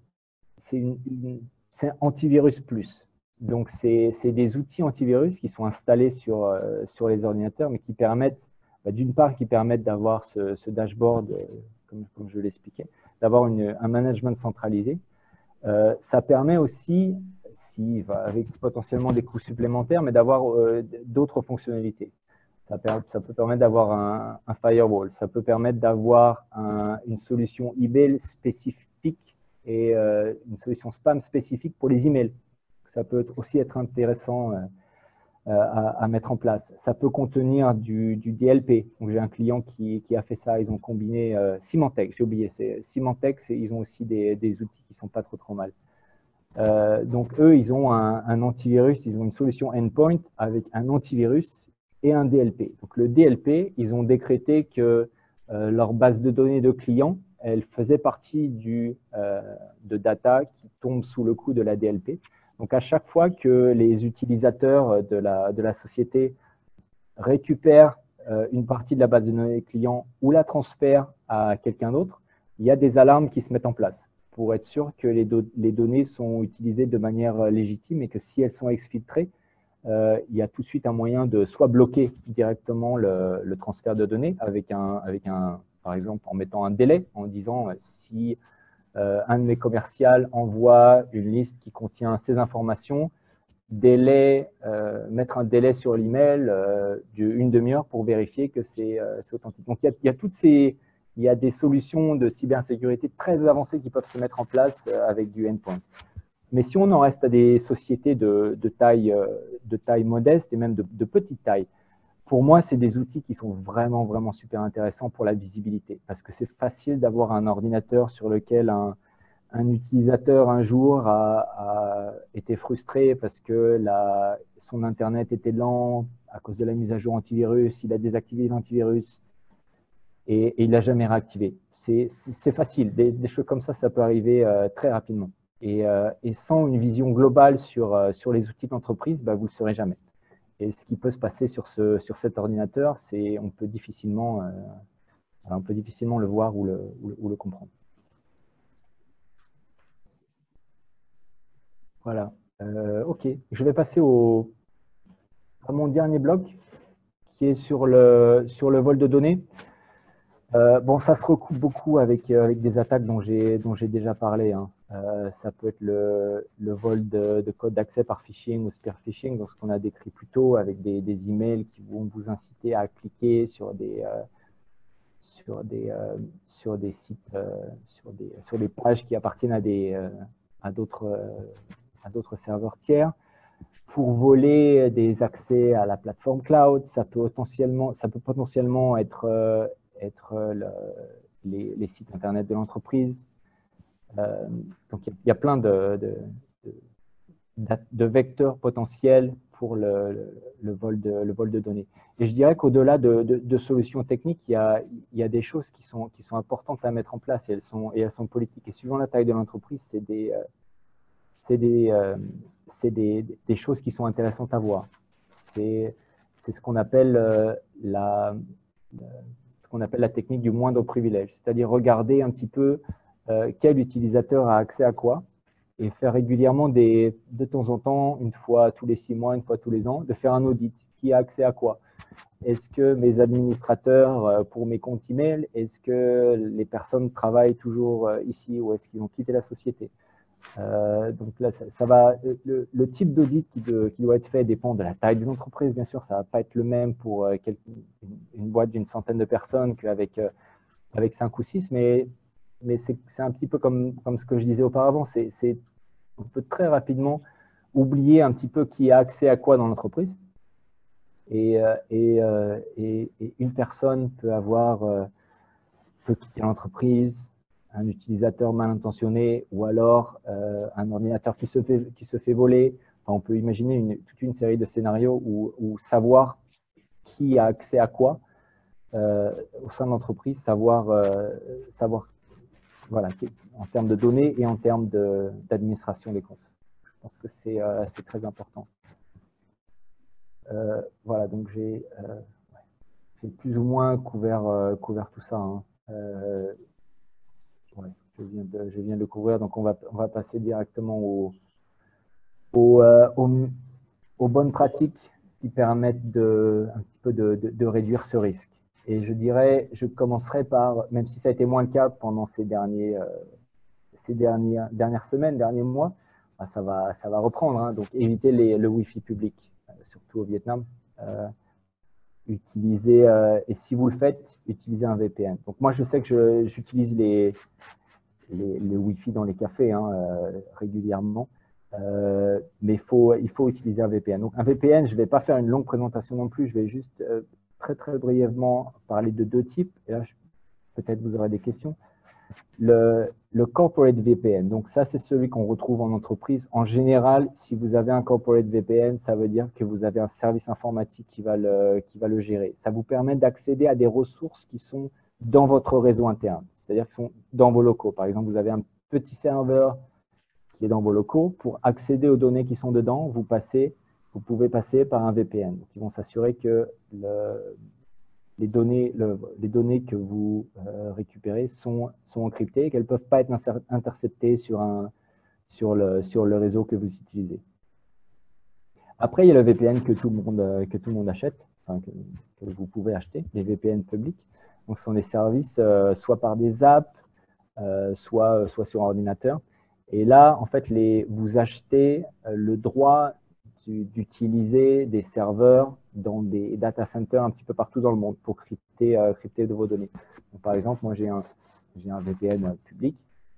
antivirus plus. Donc, c'est des outils antivirus qui sont installés sur les ordinateurs, mais qui permettent, d'une part, d'avoir ce dashboard, comme je l'expliquais, d'avoir un management centralisé. Ça permet aussi, avec potentiellement des coûts supplémentaires, mais d'avoir d'autres fonctionnalités. Ça peut permettre d'avoir un firewall, ça peut permettre d'avoir une solution email spécifique et une solution spam spécifique pour les emails. Ça peut aussi être intéressant à mettre en place. Ça peut contenir du DLP. J'ai un client qui a fait ça. Ils ont combiné Symantec, j'ai oublié. Symantec, ils ont aussi des outils qui ne sont pas trop mal. Donc, eux, ils ont un antivirus. Ils ont une solution endpoint avec un antivirus et un DLP. Donc, le DLP, ils ont décrété que leur base de données de clients, elle faisait partie de data qui tombe sous le coup de la DLP. Donc, à chaque fois que les utilisateurs de la société récupèrent une partie de la base de données clients ou la transfèrent à quelqu'un d'autre, il y a des alarmes qui se mettent en place pour être sûr que les données sont utilisées de manière légitime et que si elles sont exfiltrées, il y a tout de suite un moyen de soit bloquer directement le transfert de données par exemple, en mettant un délai, en disant si un de mes commerciaux envoie une liste qui contient ces informations, mettre un délai sur l'email d'une demi-heure pour vérifier que c'est authentique. Donc, il y a des solutions de cybersécurité très avancées qui peuvent se mettre en place avec du endpoint. Mais si on en reste à des sociétés de taille modeste et même de petite taille, pour moi, c'est des outils qui sont vraiment, vraiment super intéressants pour la visibilité, parce que c'est facile d'avoir un ordinateur sur lequel un utilisateur un jour a été frustré parce que son Internet était lent à cause de la mise à jour antivirus, il a désactivé l'antivirus et il ne l'a jamais réactivé. C'est facile, des choses comme ça peut arriver très rapidement. Et sans une vision globale sur les outils d'entreprise, vous ne le saurez jamais. Et ce qui peut se passer sur cet ordinateur, c'est on peut difficilement le voir ou le comprendre. Voilà. OK. Je vais passer à mon dernier bloc, qui est sur le vol de données. Bon, ça se recoupe beaucoup avec des attaques dont j'ai déjà parlé, hein. Ça peut être le vol de code d'accès par phishing ou spear phishing, donc ce qu'on a décrit plus tôt, avec des emails qui vont vous inciter à cliquer sur des sites, sur des pages qui appartiennent à d'autres serveurs tiers, pour voler des accès à la plateforme cloud. Ça peut potentiellement être les sites internet de l'entreprise. Donc il y a plein de vecteurs potentiels pour le vol de données. Et je dirais qu'au-delà de solutions techniques, il y a des choses qui sont importantes à mettre en place, et elles sont politiques. Et suivant la taille de l'entreprise, c'est des choses qui sont intéressantes à voir. C'est ce qu'on appelle la technique du moindre privilège, c'est-à-dire regarder un petit peu quel utilisateur a accès à quoi, et faire régulièrement, de temps en temps, une fois tous les 6 mois, une fois tous les ans, de faire un audit. Qui a accès à quoi? Est-ce que mes administrateurs pour mes comptes email, est-ce que les personnes travaillent toujours ici, ou est-ce qu'ils ont quitté la société? Donc là, ça va. Le type d'audit qui doit être fait dépend de la taille des entreprises, bien sûr. Ça ne va pas être le même pour une boîte d'une centaine de personnes qu'avec 5 ou 6, mais c'est un petit peu comme ce que je disais auparavant. On peut très rapidement oublier un petit peu qui a accès à quoi dans l'entreprise. Et une personne peut quitter l'entreprise, un utilisateur mal intentionné, ou alors un ordinateur qui se fait voler. Enfin, on peut imaginer toute une série de scénarios où savoir qui a accès à quoi au sein de l'entreprise, savoir voilà, en termes de données et en termes d'administration des comptes. Je pense que c'est très important. Voilà, donc j'ai plus ou moins couvert tout ça, hein. Ouais, je viens de le couvrir, donc on va passer directement aux bonnes pratiques qui permettent un petit peu de réduire ce risque. Et je dirais, je commencerai par, même si ça a été moins le cas pendant ces dernières semaines, derniers mois, ça va reprendre, hein. Donc éviter le Wi-Fi public, surtout au Vietnam. Et si vous le faites, utilisez un VPN. Donc moi, je sais que j'utilise les Wi-Fi dans les cafés, hein, régulièrement, mais il faut utiliser un VPN. Donc un VPN, je ne vais pas faire une longue présentation non plus, je vais juste très très brièvement parler de 2 types, et là peut-être vous aurez des questions. Le corporate VPN, donc ça c'est celui qu'on retrouve en entreprise. En général, si vous avez un corporate VPN, ça veut dire que vous avez un service informatique qui va le gérer. Ça vous permet d'accéder à des ressources qui sont dans votre réseau interne, c'est-à-dire qui sont dans vos locaux. Par exemple, vous avez un petit serveur qui est dans vos locaux. Pour accéder aux données qui sont dedans, vous pouvez passer par un VPN. Donc, ils vont s'assurer que les données que vous récupérez sont encryptées, qu'elles ne peuvent pas être interceptées sur le réseau que vous utilisez. Après, il y a le VPN que tout le monde achète, enfin, que vous pouvez acheter, les VPN publics. Donc, ce sont des services soit par des apps, soit sur ordinateur. Et là, en fait, vous achetez le droit d'utiliser des serveurs dans des data centers un petit peu partout dans le monde pour crypter de vos données. Donc, par exemple, moi, j'ai un VPN public.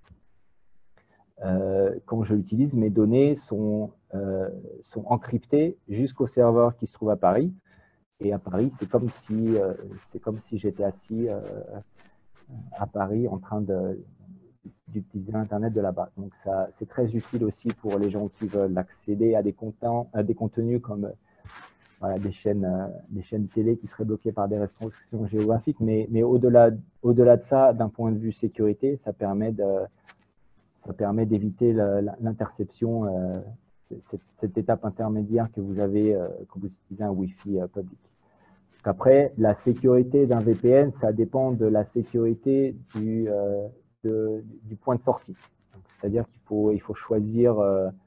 Quand je l'utilise, mes données sont encryptées jusqu'au serveur qui se trouve à Paris. Et à Paris, c'est comme si j'étais assis à Paris en train d'utiliser Internet de là-bas. Donc, c'est très utile aussi pour les gens qui veulent accéder à des contenus comme voilà, des chaînes télé qui seraient bloquées par des restrictions géographiques. Mais au-delà de ça, d'un point de vue sécurité, ça permet d'éviter l'interception, cette étape intermédiaire que vous avez quand vous utilisez un Wi-Fi public. Après, la sécurité d'un VPN, ça dépend de la sécurité du point de sortie. C'est-à-dire qu'il faut choisir,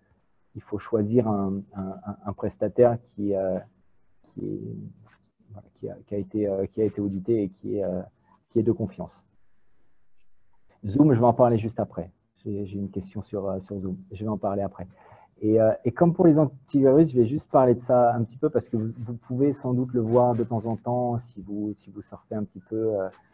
un prestataire qui a été audité et qui est de confiance. Zoom, je vais en parler juste après. J'ai une question sur Zoom. Je vais en parler après. Et comme pour les antivirus, je vais juste parler de ça un petit peu parce que vous pouvez sans doute le voir de temps en temps si vous surfez un petit peu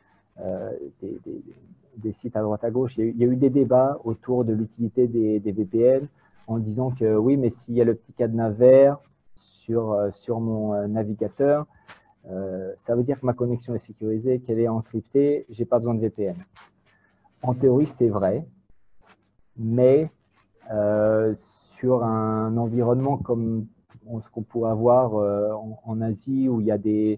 des sites à droite à gauche. Il y a eu des débats autour de l'utilité des VPN en disant que oui, mais s'il y a le petit cadenas vert sur mon navigateur, ça veut dire que ma connexion est sécurisée, qu'elle est encryptée, je n'ai pas besoin de VPN. En théorie, c'est vrai, mais sur un environnement comme ce qu'on pourrait avoir en Asie, où il y a des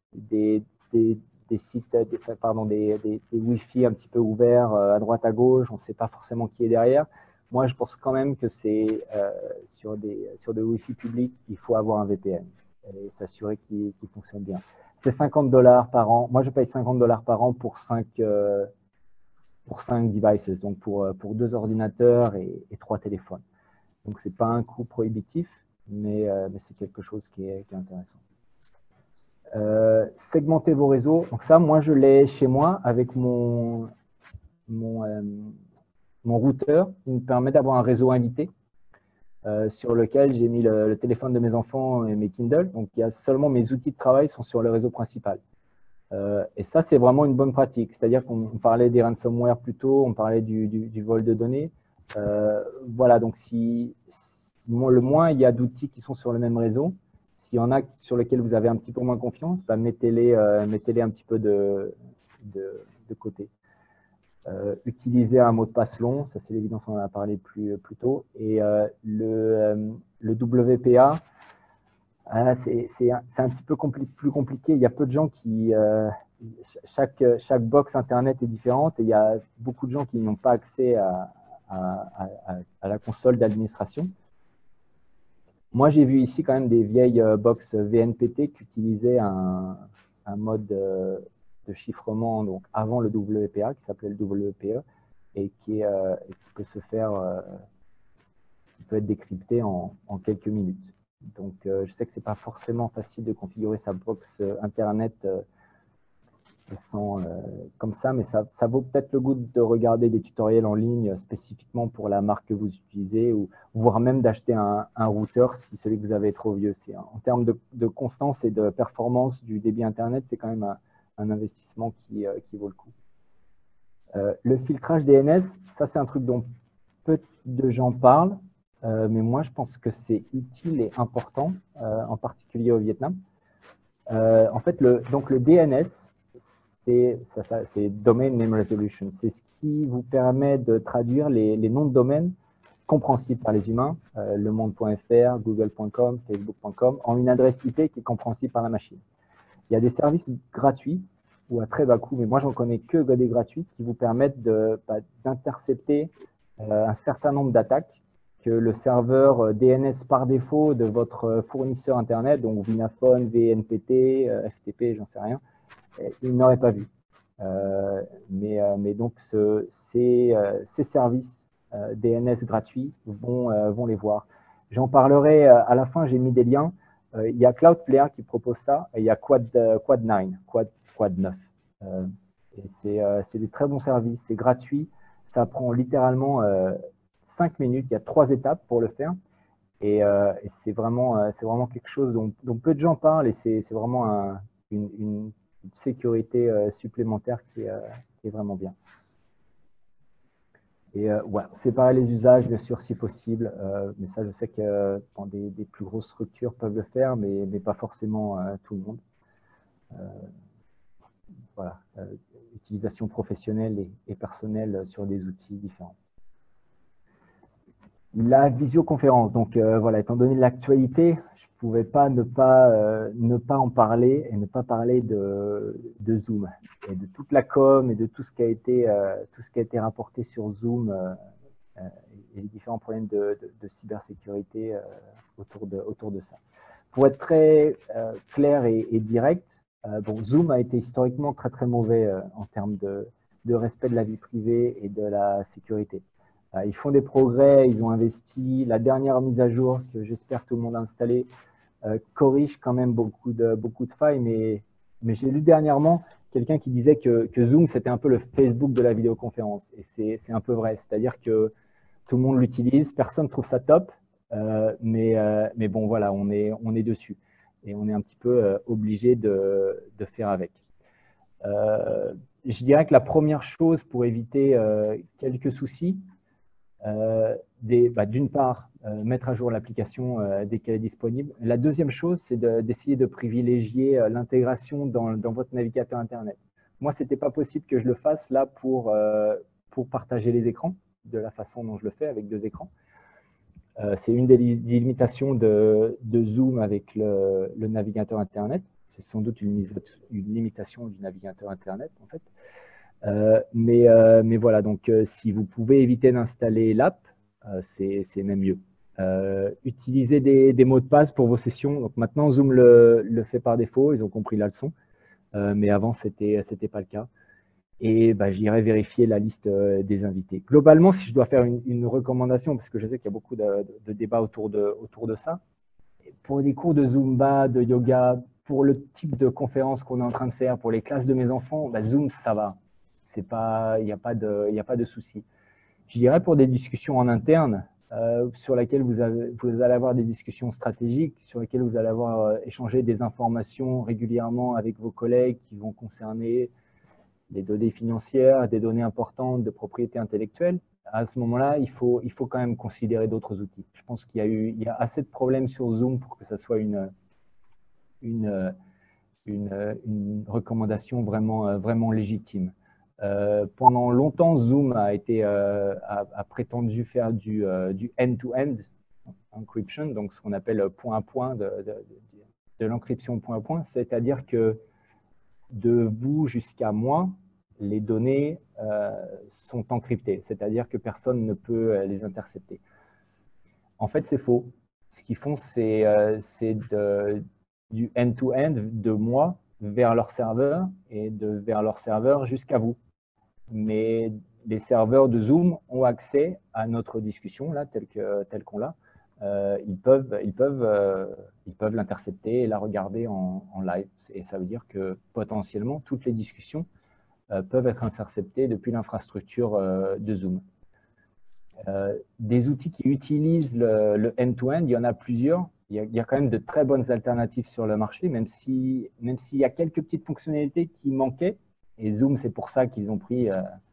sites, des Wi-Fi un petit peu ouverts à droite à gauche, on ne sait pas forcément qui est derrière. Moi, je pense quand même que c'est sur des Wi-Fi publics, il faut avoir un VPN et s'assurer qu'il fonctionne bien. C'est $50 par an. Moi, je paye $50 par an pour 5 devices, donc pour 2 ordinateurs et 3 téléphones. Donc, ce n'est pas un coût prohibitif, mais c'est quelque chose qui est intéressant. Segmenter vos réseaux. Donc ça, moi, je l'ai chez moi avec mon routeur. Il me permet d'avoir un réseau invité sur lequel j'ai mis le téléphone de mes enfants et mes Kindle. Donc, il y a seulement mes outils de travail sont sur le réseau principal. Et ça, c'est vraiment une bonne pratique. C'est-à-dire qu'on parlait des ransomware plus tôt, on parlait du vol de données. Voilà, donc le moins il y a d'outils qui sont sur le même réseau, s'il y en a sur lesquels vous avez un petit peu moins confiance, bah, mettez-les un petit peu de côté. Utiliser un mot de passe long, ça c'est l'évidence, on en a parlé plus tôt. Et le WPA, c'est un petit peu plus compliqué. Il y a peu de gens qui… chaque box Internet est différente et il y a beaucoup de gens qui n'ont pas accès à la console d'administration. Moi, j'ai vu ici quand même des vieilles box VNPT qui utilisaient un mode de chiffrement donc avant le WPA, qui s'appelait le WPE, et qui peut se faire, qui peut être décrypté en quelques minutes. Donc, je sais que ce n'est pas forcément facile de configurer sa box Internet comme ça, mais ça vaut peut-être le goût de regarder des tutoriels en ligne spécifiquement pour la marque que vous utilisez, ou voire même d'acheter un routeur si celui que vous avez est trop vieux. En termes de constance et de performance du débit Internet, c'est quand même un investissement qui vaut le coup. Le filtrage DNS, ça c'est un truc dont peu de gens parlent, mais moi je pense que c'est utile et important, en particulier au Vietnam. En fait, donc le DNS, c'est Domain Name Resolution. C'est ce qui vous permet de traduire les noms de domaine compréhensibles par les humains, lemonde.fr, google.com, facebook.com, en une adresse IP qui est compréhensible par la machine. Il y a des services gratuits ou à très bas coût, mais moi, j'en connais que des gratuits qui vous permettent d'intercepter un certain nombre d'attaques que le serveur DNS par défaut de votre fournisseur Internet, donc Vinaphone, VNPT, FTP, j'en sais rien, il n'aurait pas vu. Mais donc, ces services DNS gratuits vont les voir. J'en parlerai à la fin, j'ai mis des liens. Il y a Cloudflare qui propose ça, et il y a Quad9. C'est des très bons services, c'est gratuit. Ça prend littéralement 5 minutes, il y a 3 étapes pour le faire. Et c'est vraiment quelque chose dont peu de gens parlent, et c'est vraiment une sécurité supplémentaire qui est vraiment bien. Et ouais, séparer les usages, bien sûr, si possible. Mais ça, je sais que dans des plus grosses structures peuvent le faire, mais pas forcément tout le monde. Voilà, utilisation professionnelle et personnelle sur des outils différents. La visioconférence, donc voilà, étant donné l'actualité, je ne pouvais pas ne pas en parler et ne pas parler de Zoom et de toute la com et de tout ce qui a été rapporté sur Zoom et les différents problèmes de cybersécurité autour de ça. Pour être très clair et direct, bon, Zoom a été historiquement très très mauvais en termes de respect de la vie privée et de la sécurité. Ils font des progrès, ils ont investi. La dernière mise à jour que j'espère que tout le monde a installée corrige quand même beaucoup de failles, mais j'ai lu dernièrement quelqu'un qui disait que Zoom, c'était un peu le Facebook de la vidéoconférence. Et c'est un peu vrai, c'est-à-dire que tout le monde l'utilise, personne ne trouve ça top, mais bon, voilà, on est dessus. Et on est un petit peu obligé de faire avec. Je dirais que la première chose pour éviter quelques soucis, d'une part, mettre à jour l'application dès qu'elle est disponible. La deuxième chose, c'est d'essayer de privilégier l'intégration dans votre navigateur Internet. Moi, ce n'était pas possible que je le fasse là pour partager les écrans de la façon dont je le fais avec 2 écrans. C'est une des limitations de Zoom avec le navigateur Internet. C'est sans doute une limitation du navigateur Internet, en fait. Mais voilà, donc si vous pouvez éviter d'installer l'app, c'est même mieux. Utilisez des mots de passe pour vos sessions. Donc maintenant, Zoom le fait par défaut, ils ont compris la leçon, mais avant, c'était pas le cas. Et j'irai vérifier la liste des invités. Globalement, si je dois faire une recommandation, parce que je sais qu'il y a beaucoup de débats autour de ça, pour des cours de Zumba, de yoga, pour le type de conférence qu'on est en train de faire, pour les classes de mes enfants, Zoom, ça va. Il n'y a pas de souci. Je dirais pour des discussions en interne, sur lesquelles vous allez avoir des discussions stratégiques, sur lesquelles vous allez avoir échangé des informations régulièrement avec vos collègues qui vont concerner des données financières, des données importantes de propriété intellectuelle. À ce moment-là, il faut quand même considérer d'autres outils. Je pense qu'il y a assez de problèmes sur Zoom pour que ça soit une recommandation vraiment légitime. Pendant longtemps, Zoom a prétendu faire du end-to-end encryption, donc ce qu'on appelle point à point, de l'encryption point à point, c'est-à-dire que de vous jusqu'à moi, les données sont encryptées, c'est-à-dire que personne ne peut les intercepter. En fait, c'est faux. Ce qu'ils font, c'est du end-to-end de moi vers leur serveur et vers leur serveur jusqu'à vous. Mais les serveurs de Zoom ont accès à notre discussion, là, telle qu'on l'a. Ils peuvent l'intercepter et la regarder en live. Et ça veut dire que potentiellement, toutes les discussions peuvent être interceptées depuis l'infrastructure de Zoom. Des outils qui utilisent le end-to-end, il y en a plusieurs. Il y a quand même de très bonnes alternatives sur le marché, même s'il y a quelques petites fonctionnalités qui manquaient. Et Zoom, c'est pour ça qu'ils ont pris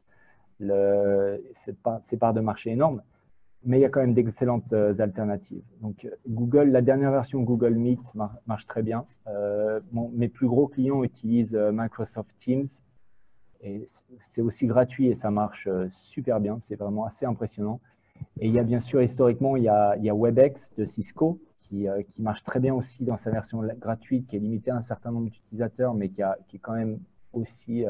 ces parts de marché énormes. Mais il y a quand même d'excellentes alternatives. Donc, Google, la dernière version Google Meet marche très bien. Mes plus gros clients utilisent Microsoft Teams. Et c'est aussi gratuit et ça marche super bien. C'est vraiment assez impressionnant. Et il y a bien sûr, historiquement, il y a WebEx de Cisco qui marche très bien aussi dans sa version gratuite, qui est limitée à un certain nombre d'utilisateurs, mais qui est quand même aussi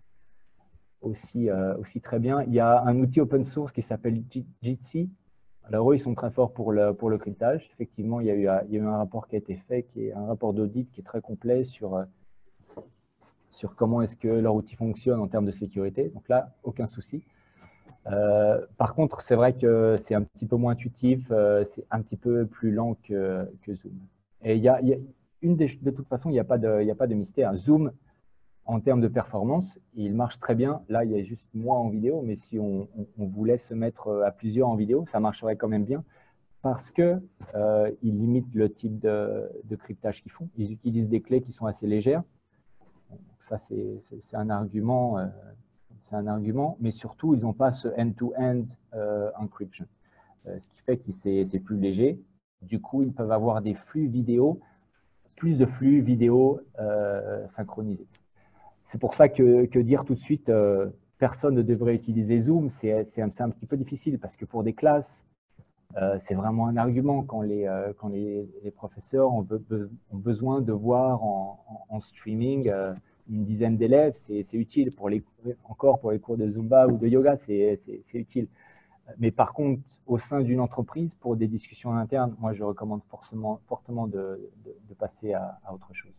très bien. Il y a un outil open source qui s'appelle Jitsi. Alors eux, ils sont très forts pour le cryptage. Effectivement, il y a eu un rapport qui a été fait, qui est un rapport d'audit qui est très complet sur comment est-ce que leur outil fonctionne en termes de sécurité. Donc là, aucun souci. Par contre, c'est vrai que c'est un petit peu moins intuitif, c'est un petit peu plus lent que Zoom. Et de toute façon, il n'y a pas de mystère. Zoom, en termes de performance, il marche très bien. Là, il y a juste moi en vidéo, mais si on voulait se mettre à plusieurs en vidéo, ça marcherait quand même bien parce qu'ils limitent le type de cryptage qu'ils font. Ils utilisent des clés qui sont assez légères. Donc ça, c'est un argument. un argument, mais surtout, ils n'ont pas ce end-to-end encryption, ce qui fait que c'est plus léger. Du coup, ils peuvent avoir des flux vidéo, plus de flux vidéo synchronisés. C'est pour ça que dire tout de suite personne ne devrait utiliser Zoom, c'est un petit peu difficile parce que pour des classes, c'est vraiment un argument quand les professeurs ont besoin de voir en streaming une dizaine d'élèves, c'est utile. Encore pour les cours de Zumba ou de yoga, c'est utile. Mais par contre, au sein d'une entreprise, pour des discussions internes, moi, je recommande fortement de passer à autre chose.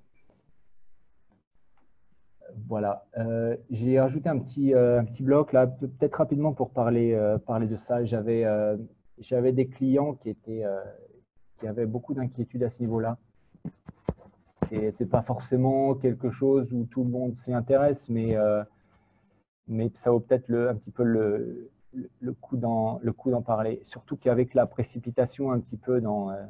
Voilà. J'ai rajouté un petit bloc là, peut-être rapidement pour parler de ça. J'avais des clients qui avaient beaucoup d'inquiétudes à ce niveau-là. C'est pas forcément quelque chose où tout le monde s'y intéresse, mais ça vaut peut-être un petit peu le coup d'en parler. Surtout qu'avec la précipitation un petit peu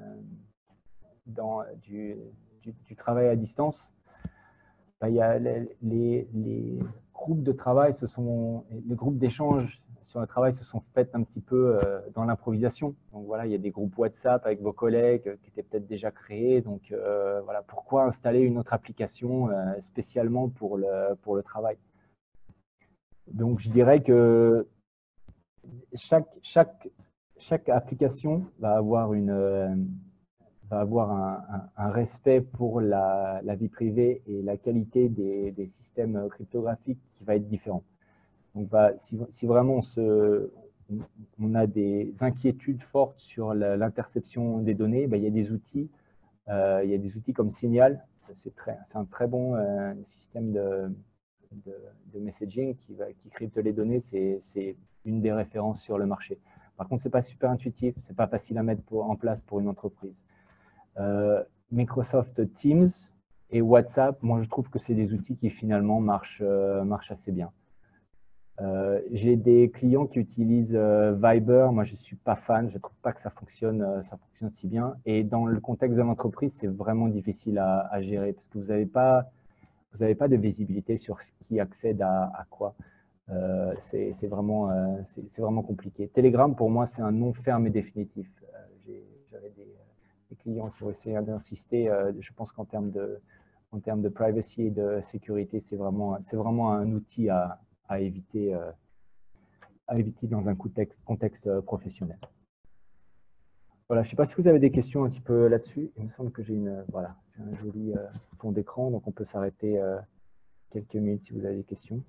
du travail à distance, il y a les groupes de travail, les groupes d'échange sur le travail se sont faits un petit peu dans l'improvisation. Donc voilà, il y a des groupes WhatsApp avec vos collègues qui étaient peut-être déjà créés. Donc voilà, pourquoi installer une autre application spécialement pour le travail? Donc je dirais que chaque application va avoir un respect pour la vie privée et la qualité des systèmes cryptographiques qui va être différent. Donc, si vraiment on a des inquiétudes fortes sur l'interception des données, il y a des outils. Il y a des outils comme Signal. C'est un très bon système de messaging qui crypte les données. C'est une des références sur le marché. Par contre, ce n'est pas super intuitif. Ce n'est pas facile à mettre en place pour une entreprise. Microsoft Teams et WhatsApp, moi je trouve que c'est des outils qui finalement marchent assez bien. J'ai des clients qui utilisent Viber, moi je ne suis pas fan, je ne trouve pas que ça fonctionne si bien. Et dans le contexte de l'entreprise, c'est vraiment difficile à gérer parce que vous n'avez pas de visibilité sur qui accède à quoi. C'est vraiment compliqué. Telegram, pour moi, c'est un non ferme et définitif. J'avais des clients qui ont essayé d'insister. Je pense qu'en termes de privacy et de sécurité, c'est vraiment un outil à éviter dans un contexte professionnel. Voilà, je ne sais pas si vous avez des questions un petit peu là-dessus. Il me semble que j'ai un joli fond d'écran, donc on peut s'arrêter quelques minutes si vous avez des questions.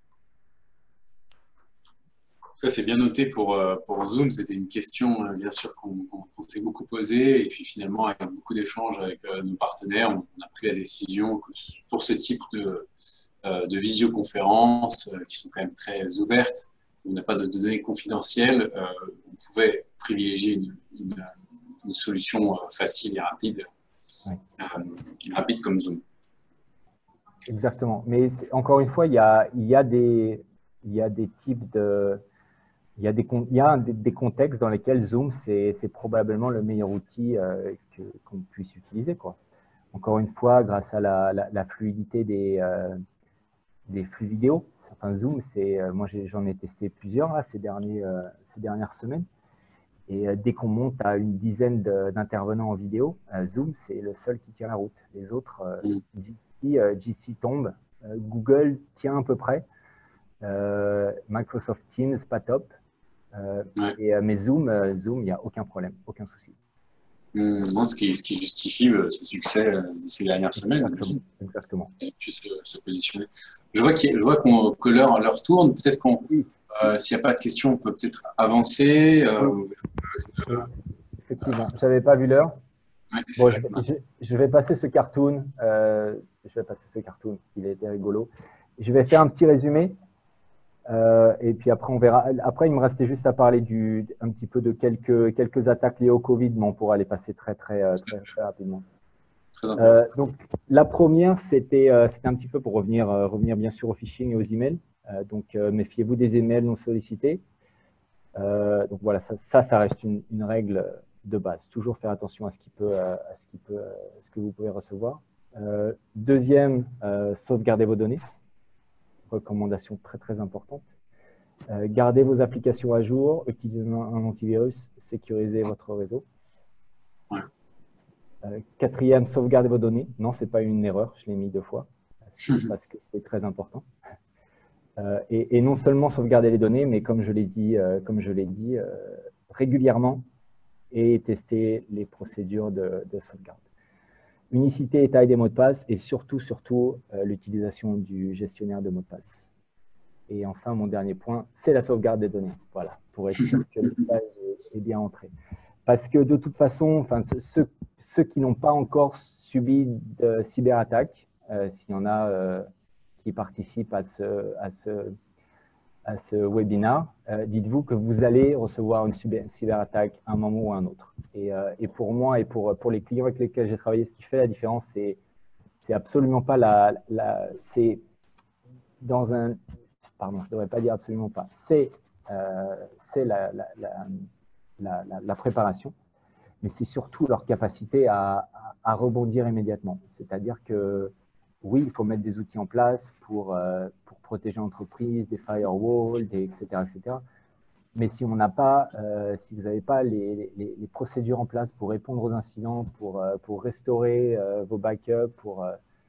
C'est bien noté pour Zoom. C'était une question, bien sûr, qu'on s'est beaucoup posée. Et puis finalement, avec beaucoup d'échanges avec nos partenaires, on a pris la décision que pour ce type de visioconférences qui sont quand même très ouvertes, où on n'a pas de données confidentielles, on pouvait privilégier une solution facile et rapide, rapide comme Zoom. Exactement. Mais encore une fois, il y a des types de... Il y a des contextes dans lesquels Zoom, c'est probablement le meilleur outil qu'on puisse utiliser, quoi. Encore une fois, grâce à la fluidité des flux vidéo. Enfin, Zoom, moi, j'en ai testé plusieurs là, ces dernières semaines. Et dès qu'on monte à une dizaine d'intervenants en vidéo, Zoom, c'est le seul qui tient la route. Les autres, Jitsi tombe, Google tient à peu près, Microsoft Teams, pas top. Mais Zoom, il n'y a aucun problème, aucun souci. Ce qui justifie ce succès ces dernières semaines. Exactement. Ils puissent se positionner. Je vois que l'heure tourne. Peut-être s'il n'y a pas de questions, on peut peut-être avancer. Effectivement, je n'avais pas vu l'heure. Ouais, bon, je vais passer ce cartoon. Il était rigolo. Je vais faire un petit résumé. Et puis après, on verra. Après, il me restait juste à parler un petit peu de quelques attaques liées au Covid, mais on pourra les passer très rapidement. Très intéressant. Donc, la première, c'était un petit peu pour revenir bien sûr au phishing et aux emails. Donc, méfiez-vous des emails non sollicités. Donc voilà, ça reste une règle de base. Toujours faire attention à ce que vous pouvez recevoir. Deuxième, sauvegarder vos données. recommandation très très importante. Gardez vos applications à jour, utilisez un antivirus, sécurisez votre réseau. Ouais. Quatrième, sauvegardez vos données. Non, ce n'est pas une erreur, je l'ai mis 2 fois, parce que c'est très important. Et non seulement sauvegarder les données, mais comme je l'ai dit, régulièrement, et tester les procédures de sauvegarde. Unicité et taille des mots de passe, et surtout l'utilisation du gestionnaire de mots de passe. Et enfin, mon dernier point, c'est la sauvegarde des données. Voilà, pour être sûr que le message est bien entré. Parce que de toute façon, enfin, ceux qui n'ont pas encore subi de cyberattaque, s'il y en a qui participent à ce webinaire, dites-vous que vous allez recevoir une cyberattaque à un moment ou à un autre. Et pour moi et pour les clients avec lesquels j'ai travaillé, ce qui fait la différence, c'est absolument pas c'est dans un... Pardon, je ne devrais pas dire absolument pas. C'est la préparation, mais c'est surtout leur capacité à rebondir immédiatement. C'est-à-dire que oui, il faut mettre des outils en place pour protéger l'entreprise, des firewalls, etc., etc. Mais si on n'a pas, si vous n'avez pas les procédures en place pour répondre aux incidents, pour restaurer vos backups, pour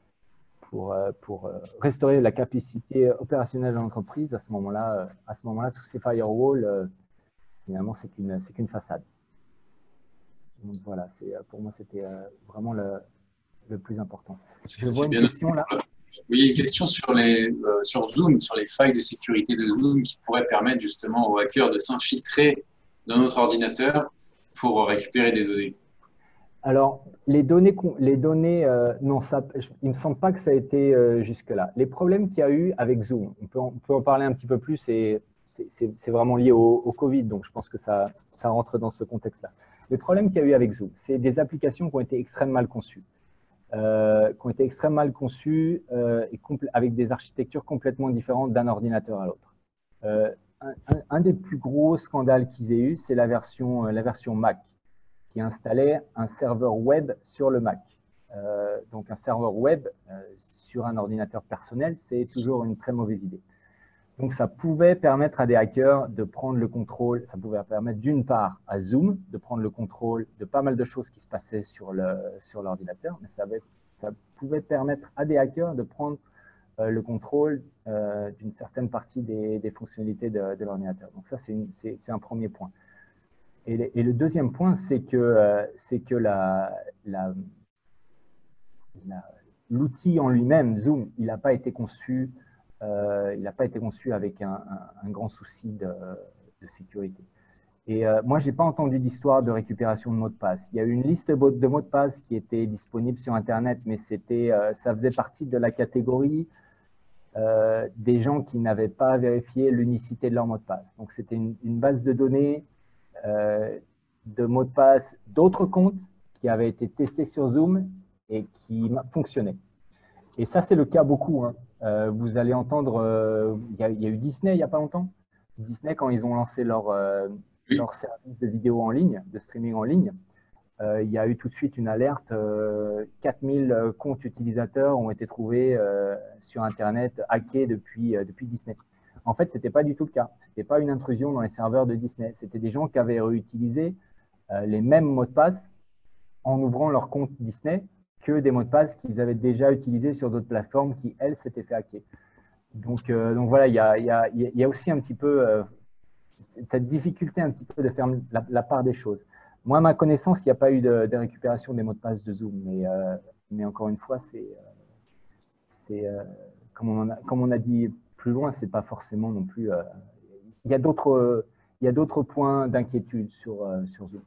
restaurer la capacité opérationnelle de l'entreprise, à ce moment-là, tous ces firewalls, finalement, c'est qu'une façade. Donc voilà, pour moi, c'était vraiment le plus important. Je vois une question là. Oui, une question sur Zoom, sur les failles de sécurité de Zoom qui pourraient permettre justement aux hackers de s'infiltrer dans notre ordinateur pour récupérer des données. Alors, les données non, il ne me semble pas que ça a été jusque-là. Les problèmes qu'il y a eu avec Zoom, on peut en parler un petit peu plus, et c'est vraiment lié au Covid, donc je pense que ça rentre dans ce contexte-là. Les problèmes qu'il y a eu avec Zoom, c'est des applications qui ont été extrêmement mal conçues. Et avec des architectures complètement différentes d'un ordinateur à l'autre. Un des plus gros scandales qu'ils aient eu, c'est la version Mac, qui installait un serveur web sur le Mac. Donc un serveur web sur un ordinateur personnel, c'est toujours une très mauvaise idée. Donc ça pouvait permettre à des hackers de prendre le contrôle, ça pouvait permettre d'une part à Zoom de prendre le contrôle de pas mal de choses qui se passaient sur l'ordinateur, mais ça pouvait permettre à des hackers de prendre le contrôle d'une certaine partie des fonctionnalités de l'ordinateur. Donc ça, c'est un premier point. Et le deuxième point, c'est que l'outil en lui-même, Zoom, il n'a pas été conçu avec un grand souci de sécurité. Et moi, je n'ai pas entendu d'histoire de récupération de mots de passe. Il y a eu une liste de mots de passe qui était disponible sur Internet, mais ça faisait partie de la catégorie des gens qui n'avaient pas vérifié l'unicité de leur mot de passe. Donc, c'était une base de données de mots de passe d'autres comptes qui avaient été testés sur Zoom et qui fonctionnaient. Et ça, c'est le cas beaucoup. Hein. Vous allez entendre, il y a eu Disney il n'y a pas longtemps. Disney, quand ils ont lancé leur service de vidéo en ligne, de streaming en ligne, il y a eu tout de suite une alerte. 4000 comptes utilisateurs ont été trouvés sur Internet, hackés depuis Disney. En fait, ce n'était pas du tout le cas. Ce n'était pas une intrusion dans les serveurs de Disney. C'était des gens qui avaient réutilisé les mêmes mots de passe en ouvrant leur compte Disney que des mots de passe qu'ils avaient déjà utilisés sur d'autres plateformes qui, elles, s'étaient fait hacker. Donc voilà, il y a aussi un petit peu cette difficulté un petit peu de faire la part des choses. Moi, à ma connaissance, il n'y a pas eu de récupération des mots de passe de Zoom, mais encore une fois, comme on a dit plus loin, c'est pas forcément non plus. Il y a d'autres points d'inquiétude sur Zoom.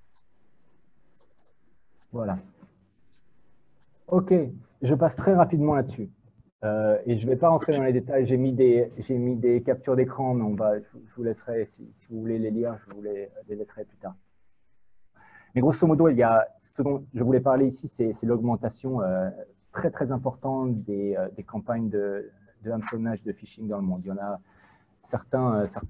Voilà. Ok, je passe très rapidement là-dessus. Et je ne vais pas rentrer dans les détails. J'ai mis des captures d'écran, mais je vous laisserai, si vous voulez les lire, je vous les laisserai plus tard. Mais grosso modo, ce dont je voulais parler ici, c'est l'augmentation très très importante des campagnes de hameçonnage, de phishing dans le monde. Il y en a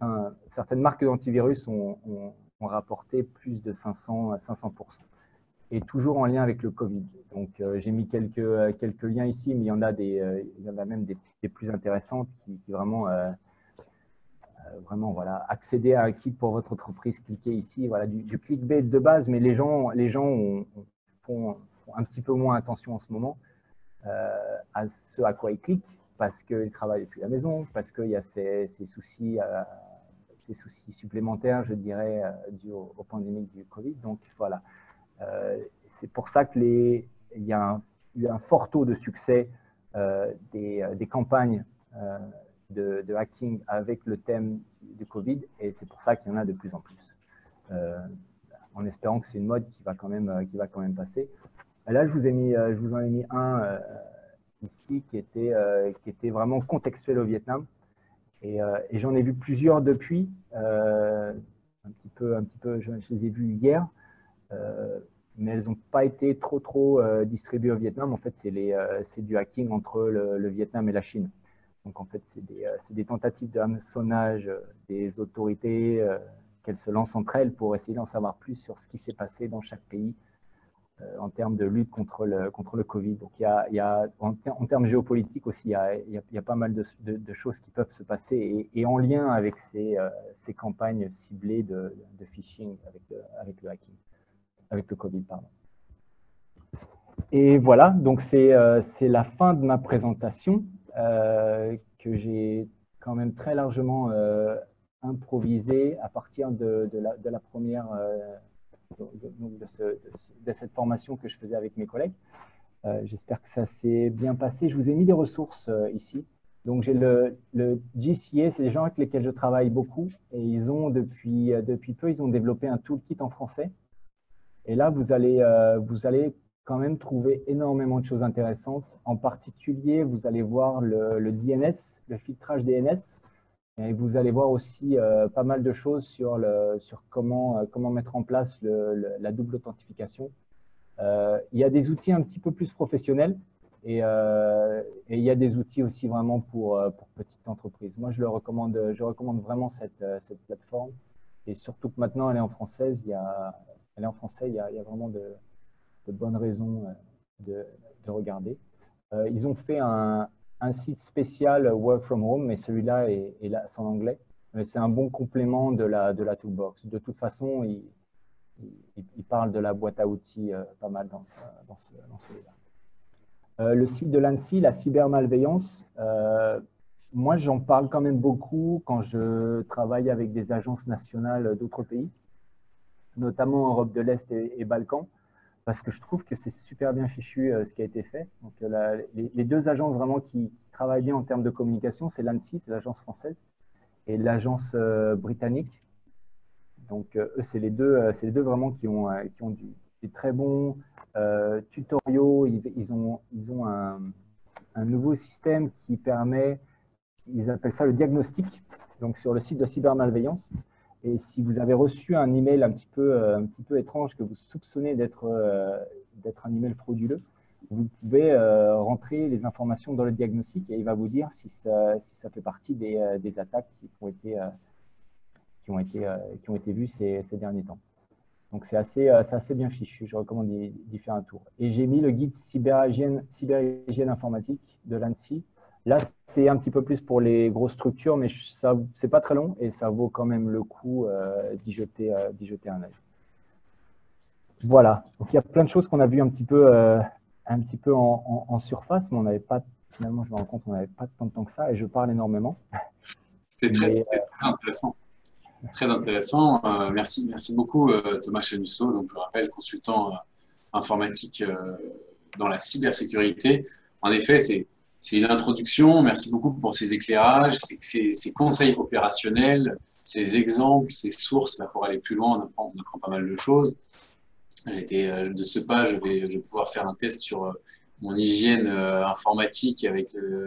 certaines marques d'antivirus ont rapporté plus de 500%. et toujours en lien avec le Covid. Donc, j'ai mis quelques liens ici, mais il y en a même des plus intéressantes qui vraiment, vraiment, voilà, accéder à un kit pour votre entreprise, cliquez ici, voilà, du clickbait de base, mais les gens font un petit peu moins attention en ce moment à ce à quoi ils cliquent, parce qu'ils travaillent depuis la maison, parce qu'il y a ces soucis supplémentaires, je dirais, dus aux pandémiques du Covid. Donc, voilà. C'est pour ça qu'il y a eu un fort taux de succès des campagnes de hacking avec le thème du Covid, et c'est pour ça qu'il y en a de plus en plus. En espérant que c'est une mode qui va quand même passer. Là, je vous en ai mis un ici qui était vraiment contextuel au Vietnam, et j'en ai vu plusieurs depuis, un petit peu, je les ai vus hier. Mais elles n'ont pas été trop distribuées au Vietnam. En fait, c'est du hacking entre le Vietnam et la Chine. Donc, en fait, c'est des tentatives de hameçonnage des autorités qu'elles se lancent entre elles pour essayer d'en savoir plus sur ce qui s'est passé dans chaque pays en termes de lutte contre le Covid. Donc, en termes géopolitiques aussi, il y a pas mal de choses qui peuvent se passer et en lien avec ces campagnes ciblées de phishing avec le hacking. Avec le Covid, pardon. Et voilà, donc c'est la fin de ma présentation que j'ai quand même très largement improvisée à partir de la première, de cette formation que je faisais avec mes collègues. J'espère que ça s'est bien passé. Je vous ai mis des ressources ici. Donc j'ai le GCA, c'est des gens avec lesquels je travaille beaucoup, et ils ont depuis peu, ils ont développé un toolkit en français. Et là, vous allez quand même trouver énormément de choses intéressantes. En particulier, vous allez voir le DNS, le filtrage DNS. Et vous allez voir aussi pas mal de choses sur comment mettre en place la double authentification. Il y a des outils un petit peu plus professionnels et il y a des outils aussi vraiment pour petites entreprises. Moi, je recommande vraiment cette plateforme. Et surtout que maintenant, elle est en français, il y a vraiment de bonnes raisons de regarder. Ils ont fait un site spécial Work from Home, mais celui-là est là, c'est en anglais. Mais c'est un bon complément de la toolbox. De toute façon, il parle de la boîte à outils pas mal dans celui-là. Le site de l'ANSSI, la cybermalveillance, moi, j'en parle quand même beaucoup quand je travaille avec des agences nationales d'autres pays, notamment Europe de l'Est et Balkans, parce que je trouve que c'est super bien fichu ce qui a été fait. Donc, les deux agences vraiment qui travaillent bien en termes de communication, c'est l'ANSSI, c'est l'agence française, et l'agence britannique. Donc, eux, c'est les deux vraiment qui ont des très bons tutoriaux. Ils ont un nouveau système qui permet, ils appellent ça le diagnostic, donc sur le site de cybermalveillance. Et si vous avez reçu un email un petit peu étrange que vous soupçonnez d'être un email frauduleux, vous pouvez rentrer les informations dans le diagnostic et il va vous dire si ça fait partie des attaques qui ont été vues ces derniers temps. Donc c'est assez bien fichu, je recommande d'y faire un tour. Et j'ai mis le guide cyberhygiène informatique de l'ANSSI. Là, c'est un petit peu plus pour les grosses structures, mais c'est pas très long et ça vaut quand même le coup d'y jeter un œil. Voilà, donc il y a plein de choses qu'on a vues un petit peu en surface, mais on n'avait pas, finalement, je me rends compte qu'on n'avait pas tant de temps que ça et je parle énormément. C'était très intéressant. Très intéressant. Merci beaucoup Thomas Chanusso. Donc, je rappelle, consultant informatique dans la cybersécurité. En effet, c'est une introduction. Merci beaucoup pour ces éclairages, ces conseils opérationnels, ces exemples, ces sources. Là, pour aller plus loin, on apprend pas mal de choses. De ce pas, je vais pouvoir faire un test sur mon hygiène informatique avec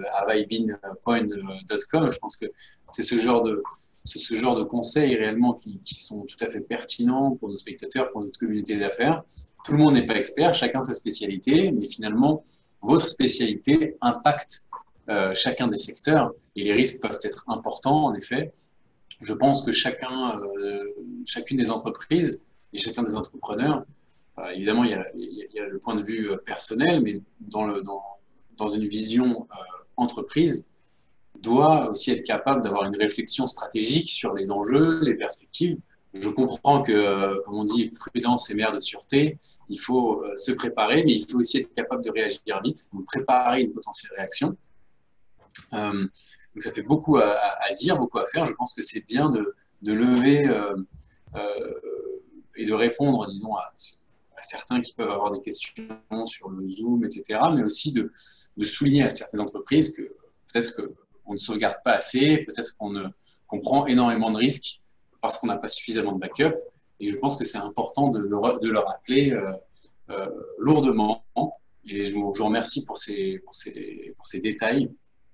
avaibin.com. Je pense que c'est ce genre de conseils réellement qui sont tout à fait pertinents pour nos spectateurs, pour notre communauté d'affaires. Tout le monde n'est pas expert, chacun sa spécialité, mais finalement, votre spécialité impacte chacun des secteurs et les risques peuvent être importants, en effet. Je pense que chacune des entreprises et chacun des entrepreneurs évidemment, il y a le point de vue personnel, mais dans une vision entreprise, doit aussi être capable d'avoir une réflexion stratégique sur les enjeux, les perspectives. Je comprends que, comme on dit, prudence est mère de sûreté. Il faut se préparer, mais il faut aussi être capable de réagir vite, donc préparer une potentielle réaction. Donc ça fait beaucoup à dire, beaucoup à faire. Je pense que c'est bien de lever et de répondre, disons, à certains qui peuvent avoir des questions sur le Zoom, etc., mais aussi de souligner à certaines entreprises que peut-être qu'on ne sauvegarde pas assez, peut-être qu'on prend énormément de risques parce qu'on n'a pas suffisamment de backup. Et je pense que c'est important de le rappeler lourdement. Et je vous remercie pour ces détails.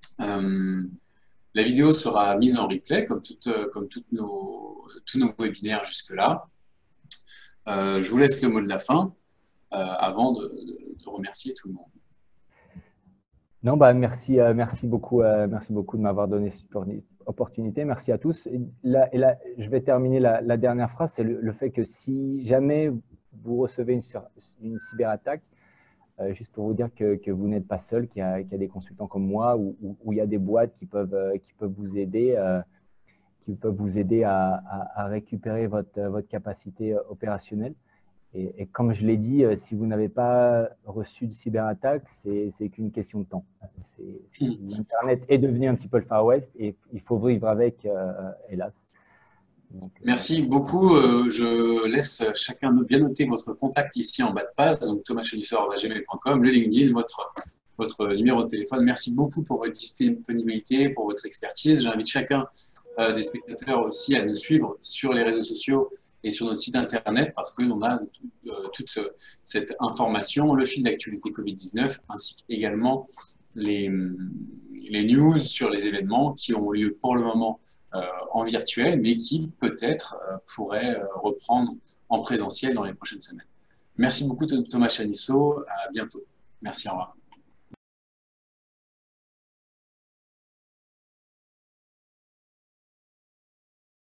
La vidéo sera mise en replay, comme tous nos webinaires jusque-là. Je vous laisse le mot de la fin avant de remercier tout le monde. Non, merci beaucoup de m'avoir donné cette opportunité. Merci à tous. Et là, je vais terminer la dernière phrase, c'est le fait que si jamais vous recevez une cyberattaque, juste pour vous dire que vous n'êtes pas seul, qu'il y a des consultants comme moi ou il y a des boîtes qui peuvent vous aider, à récupérer votre capacité opérationnelle. Et comme je l'ai dit, si vous n'avez pas reçu de cyberattaque, c'est qu'une question de temps. L'Internet est devenu un petit peu le Far West et il faut vivre avec, hélas. Donc, merci beaucoup. Je laisse chacun bien noter votre contact ici en bas de page, donc thomaschenusser@gmail.com, le LinkedIn, votre numéro de téléphone. Merci beaucoup pour votre disponibilité, pour votre expertise. J'invite chacun des spectateurs aussi à nous suivre sur les réseaux sociaux et sur notre site internet parce qu'on a toute cette information, le fil d'actualité Covid-19, ainsi qu'également les news sur les événements qui ont lieu pour le moment en virtuel, mais qui peut-être pourraient reprendre en présentiel dans les prochaines semaines. Merci beaucoup Thomas Chanisso, à bientôt. Merci, au revoir.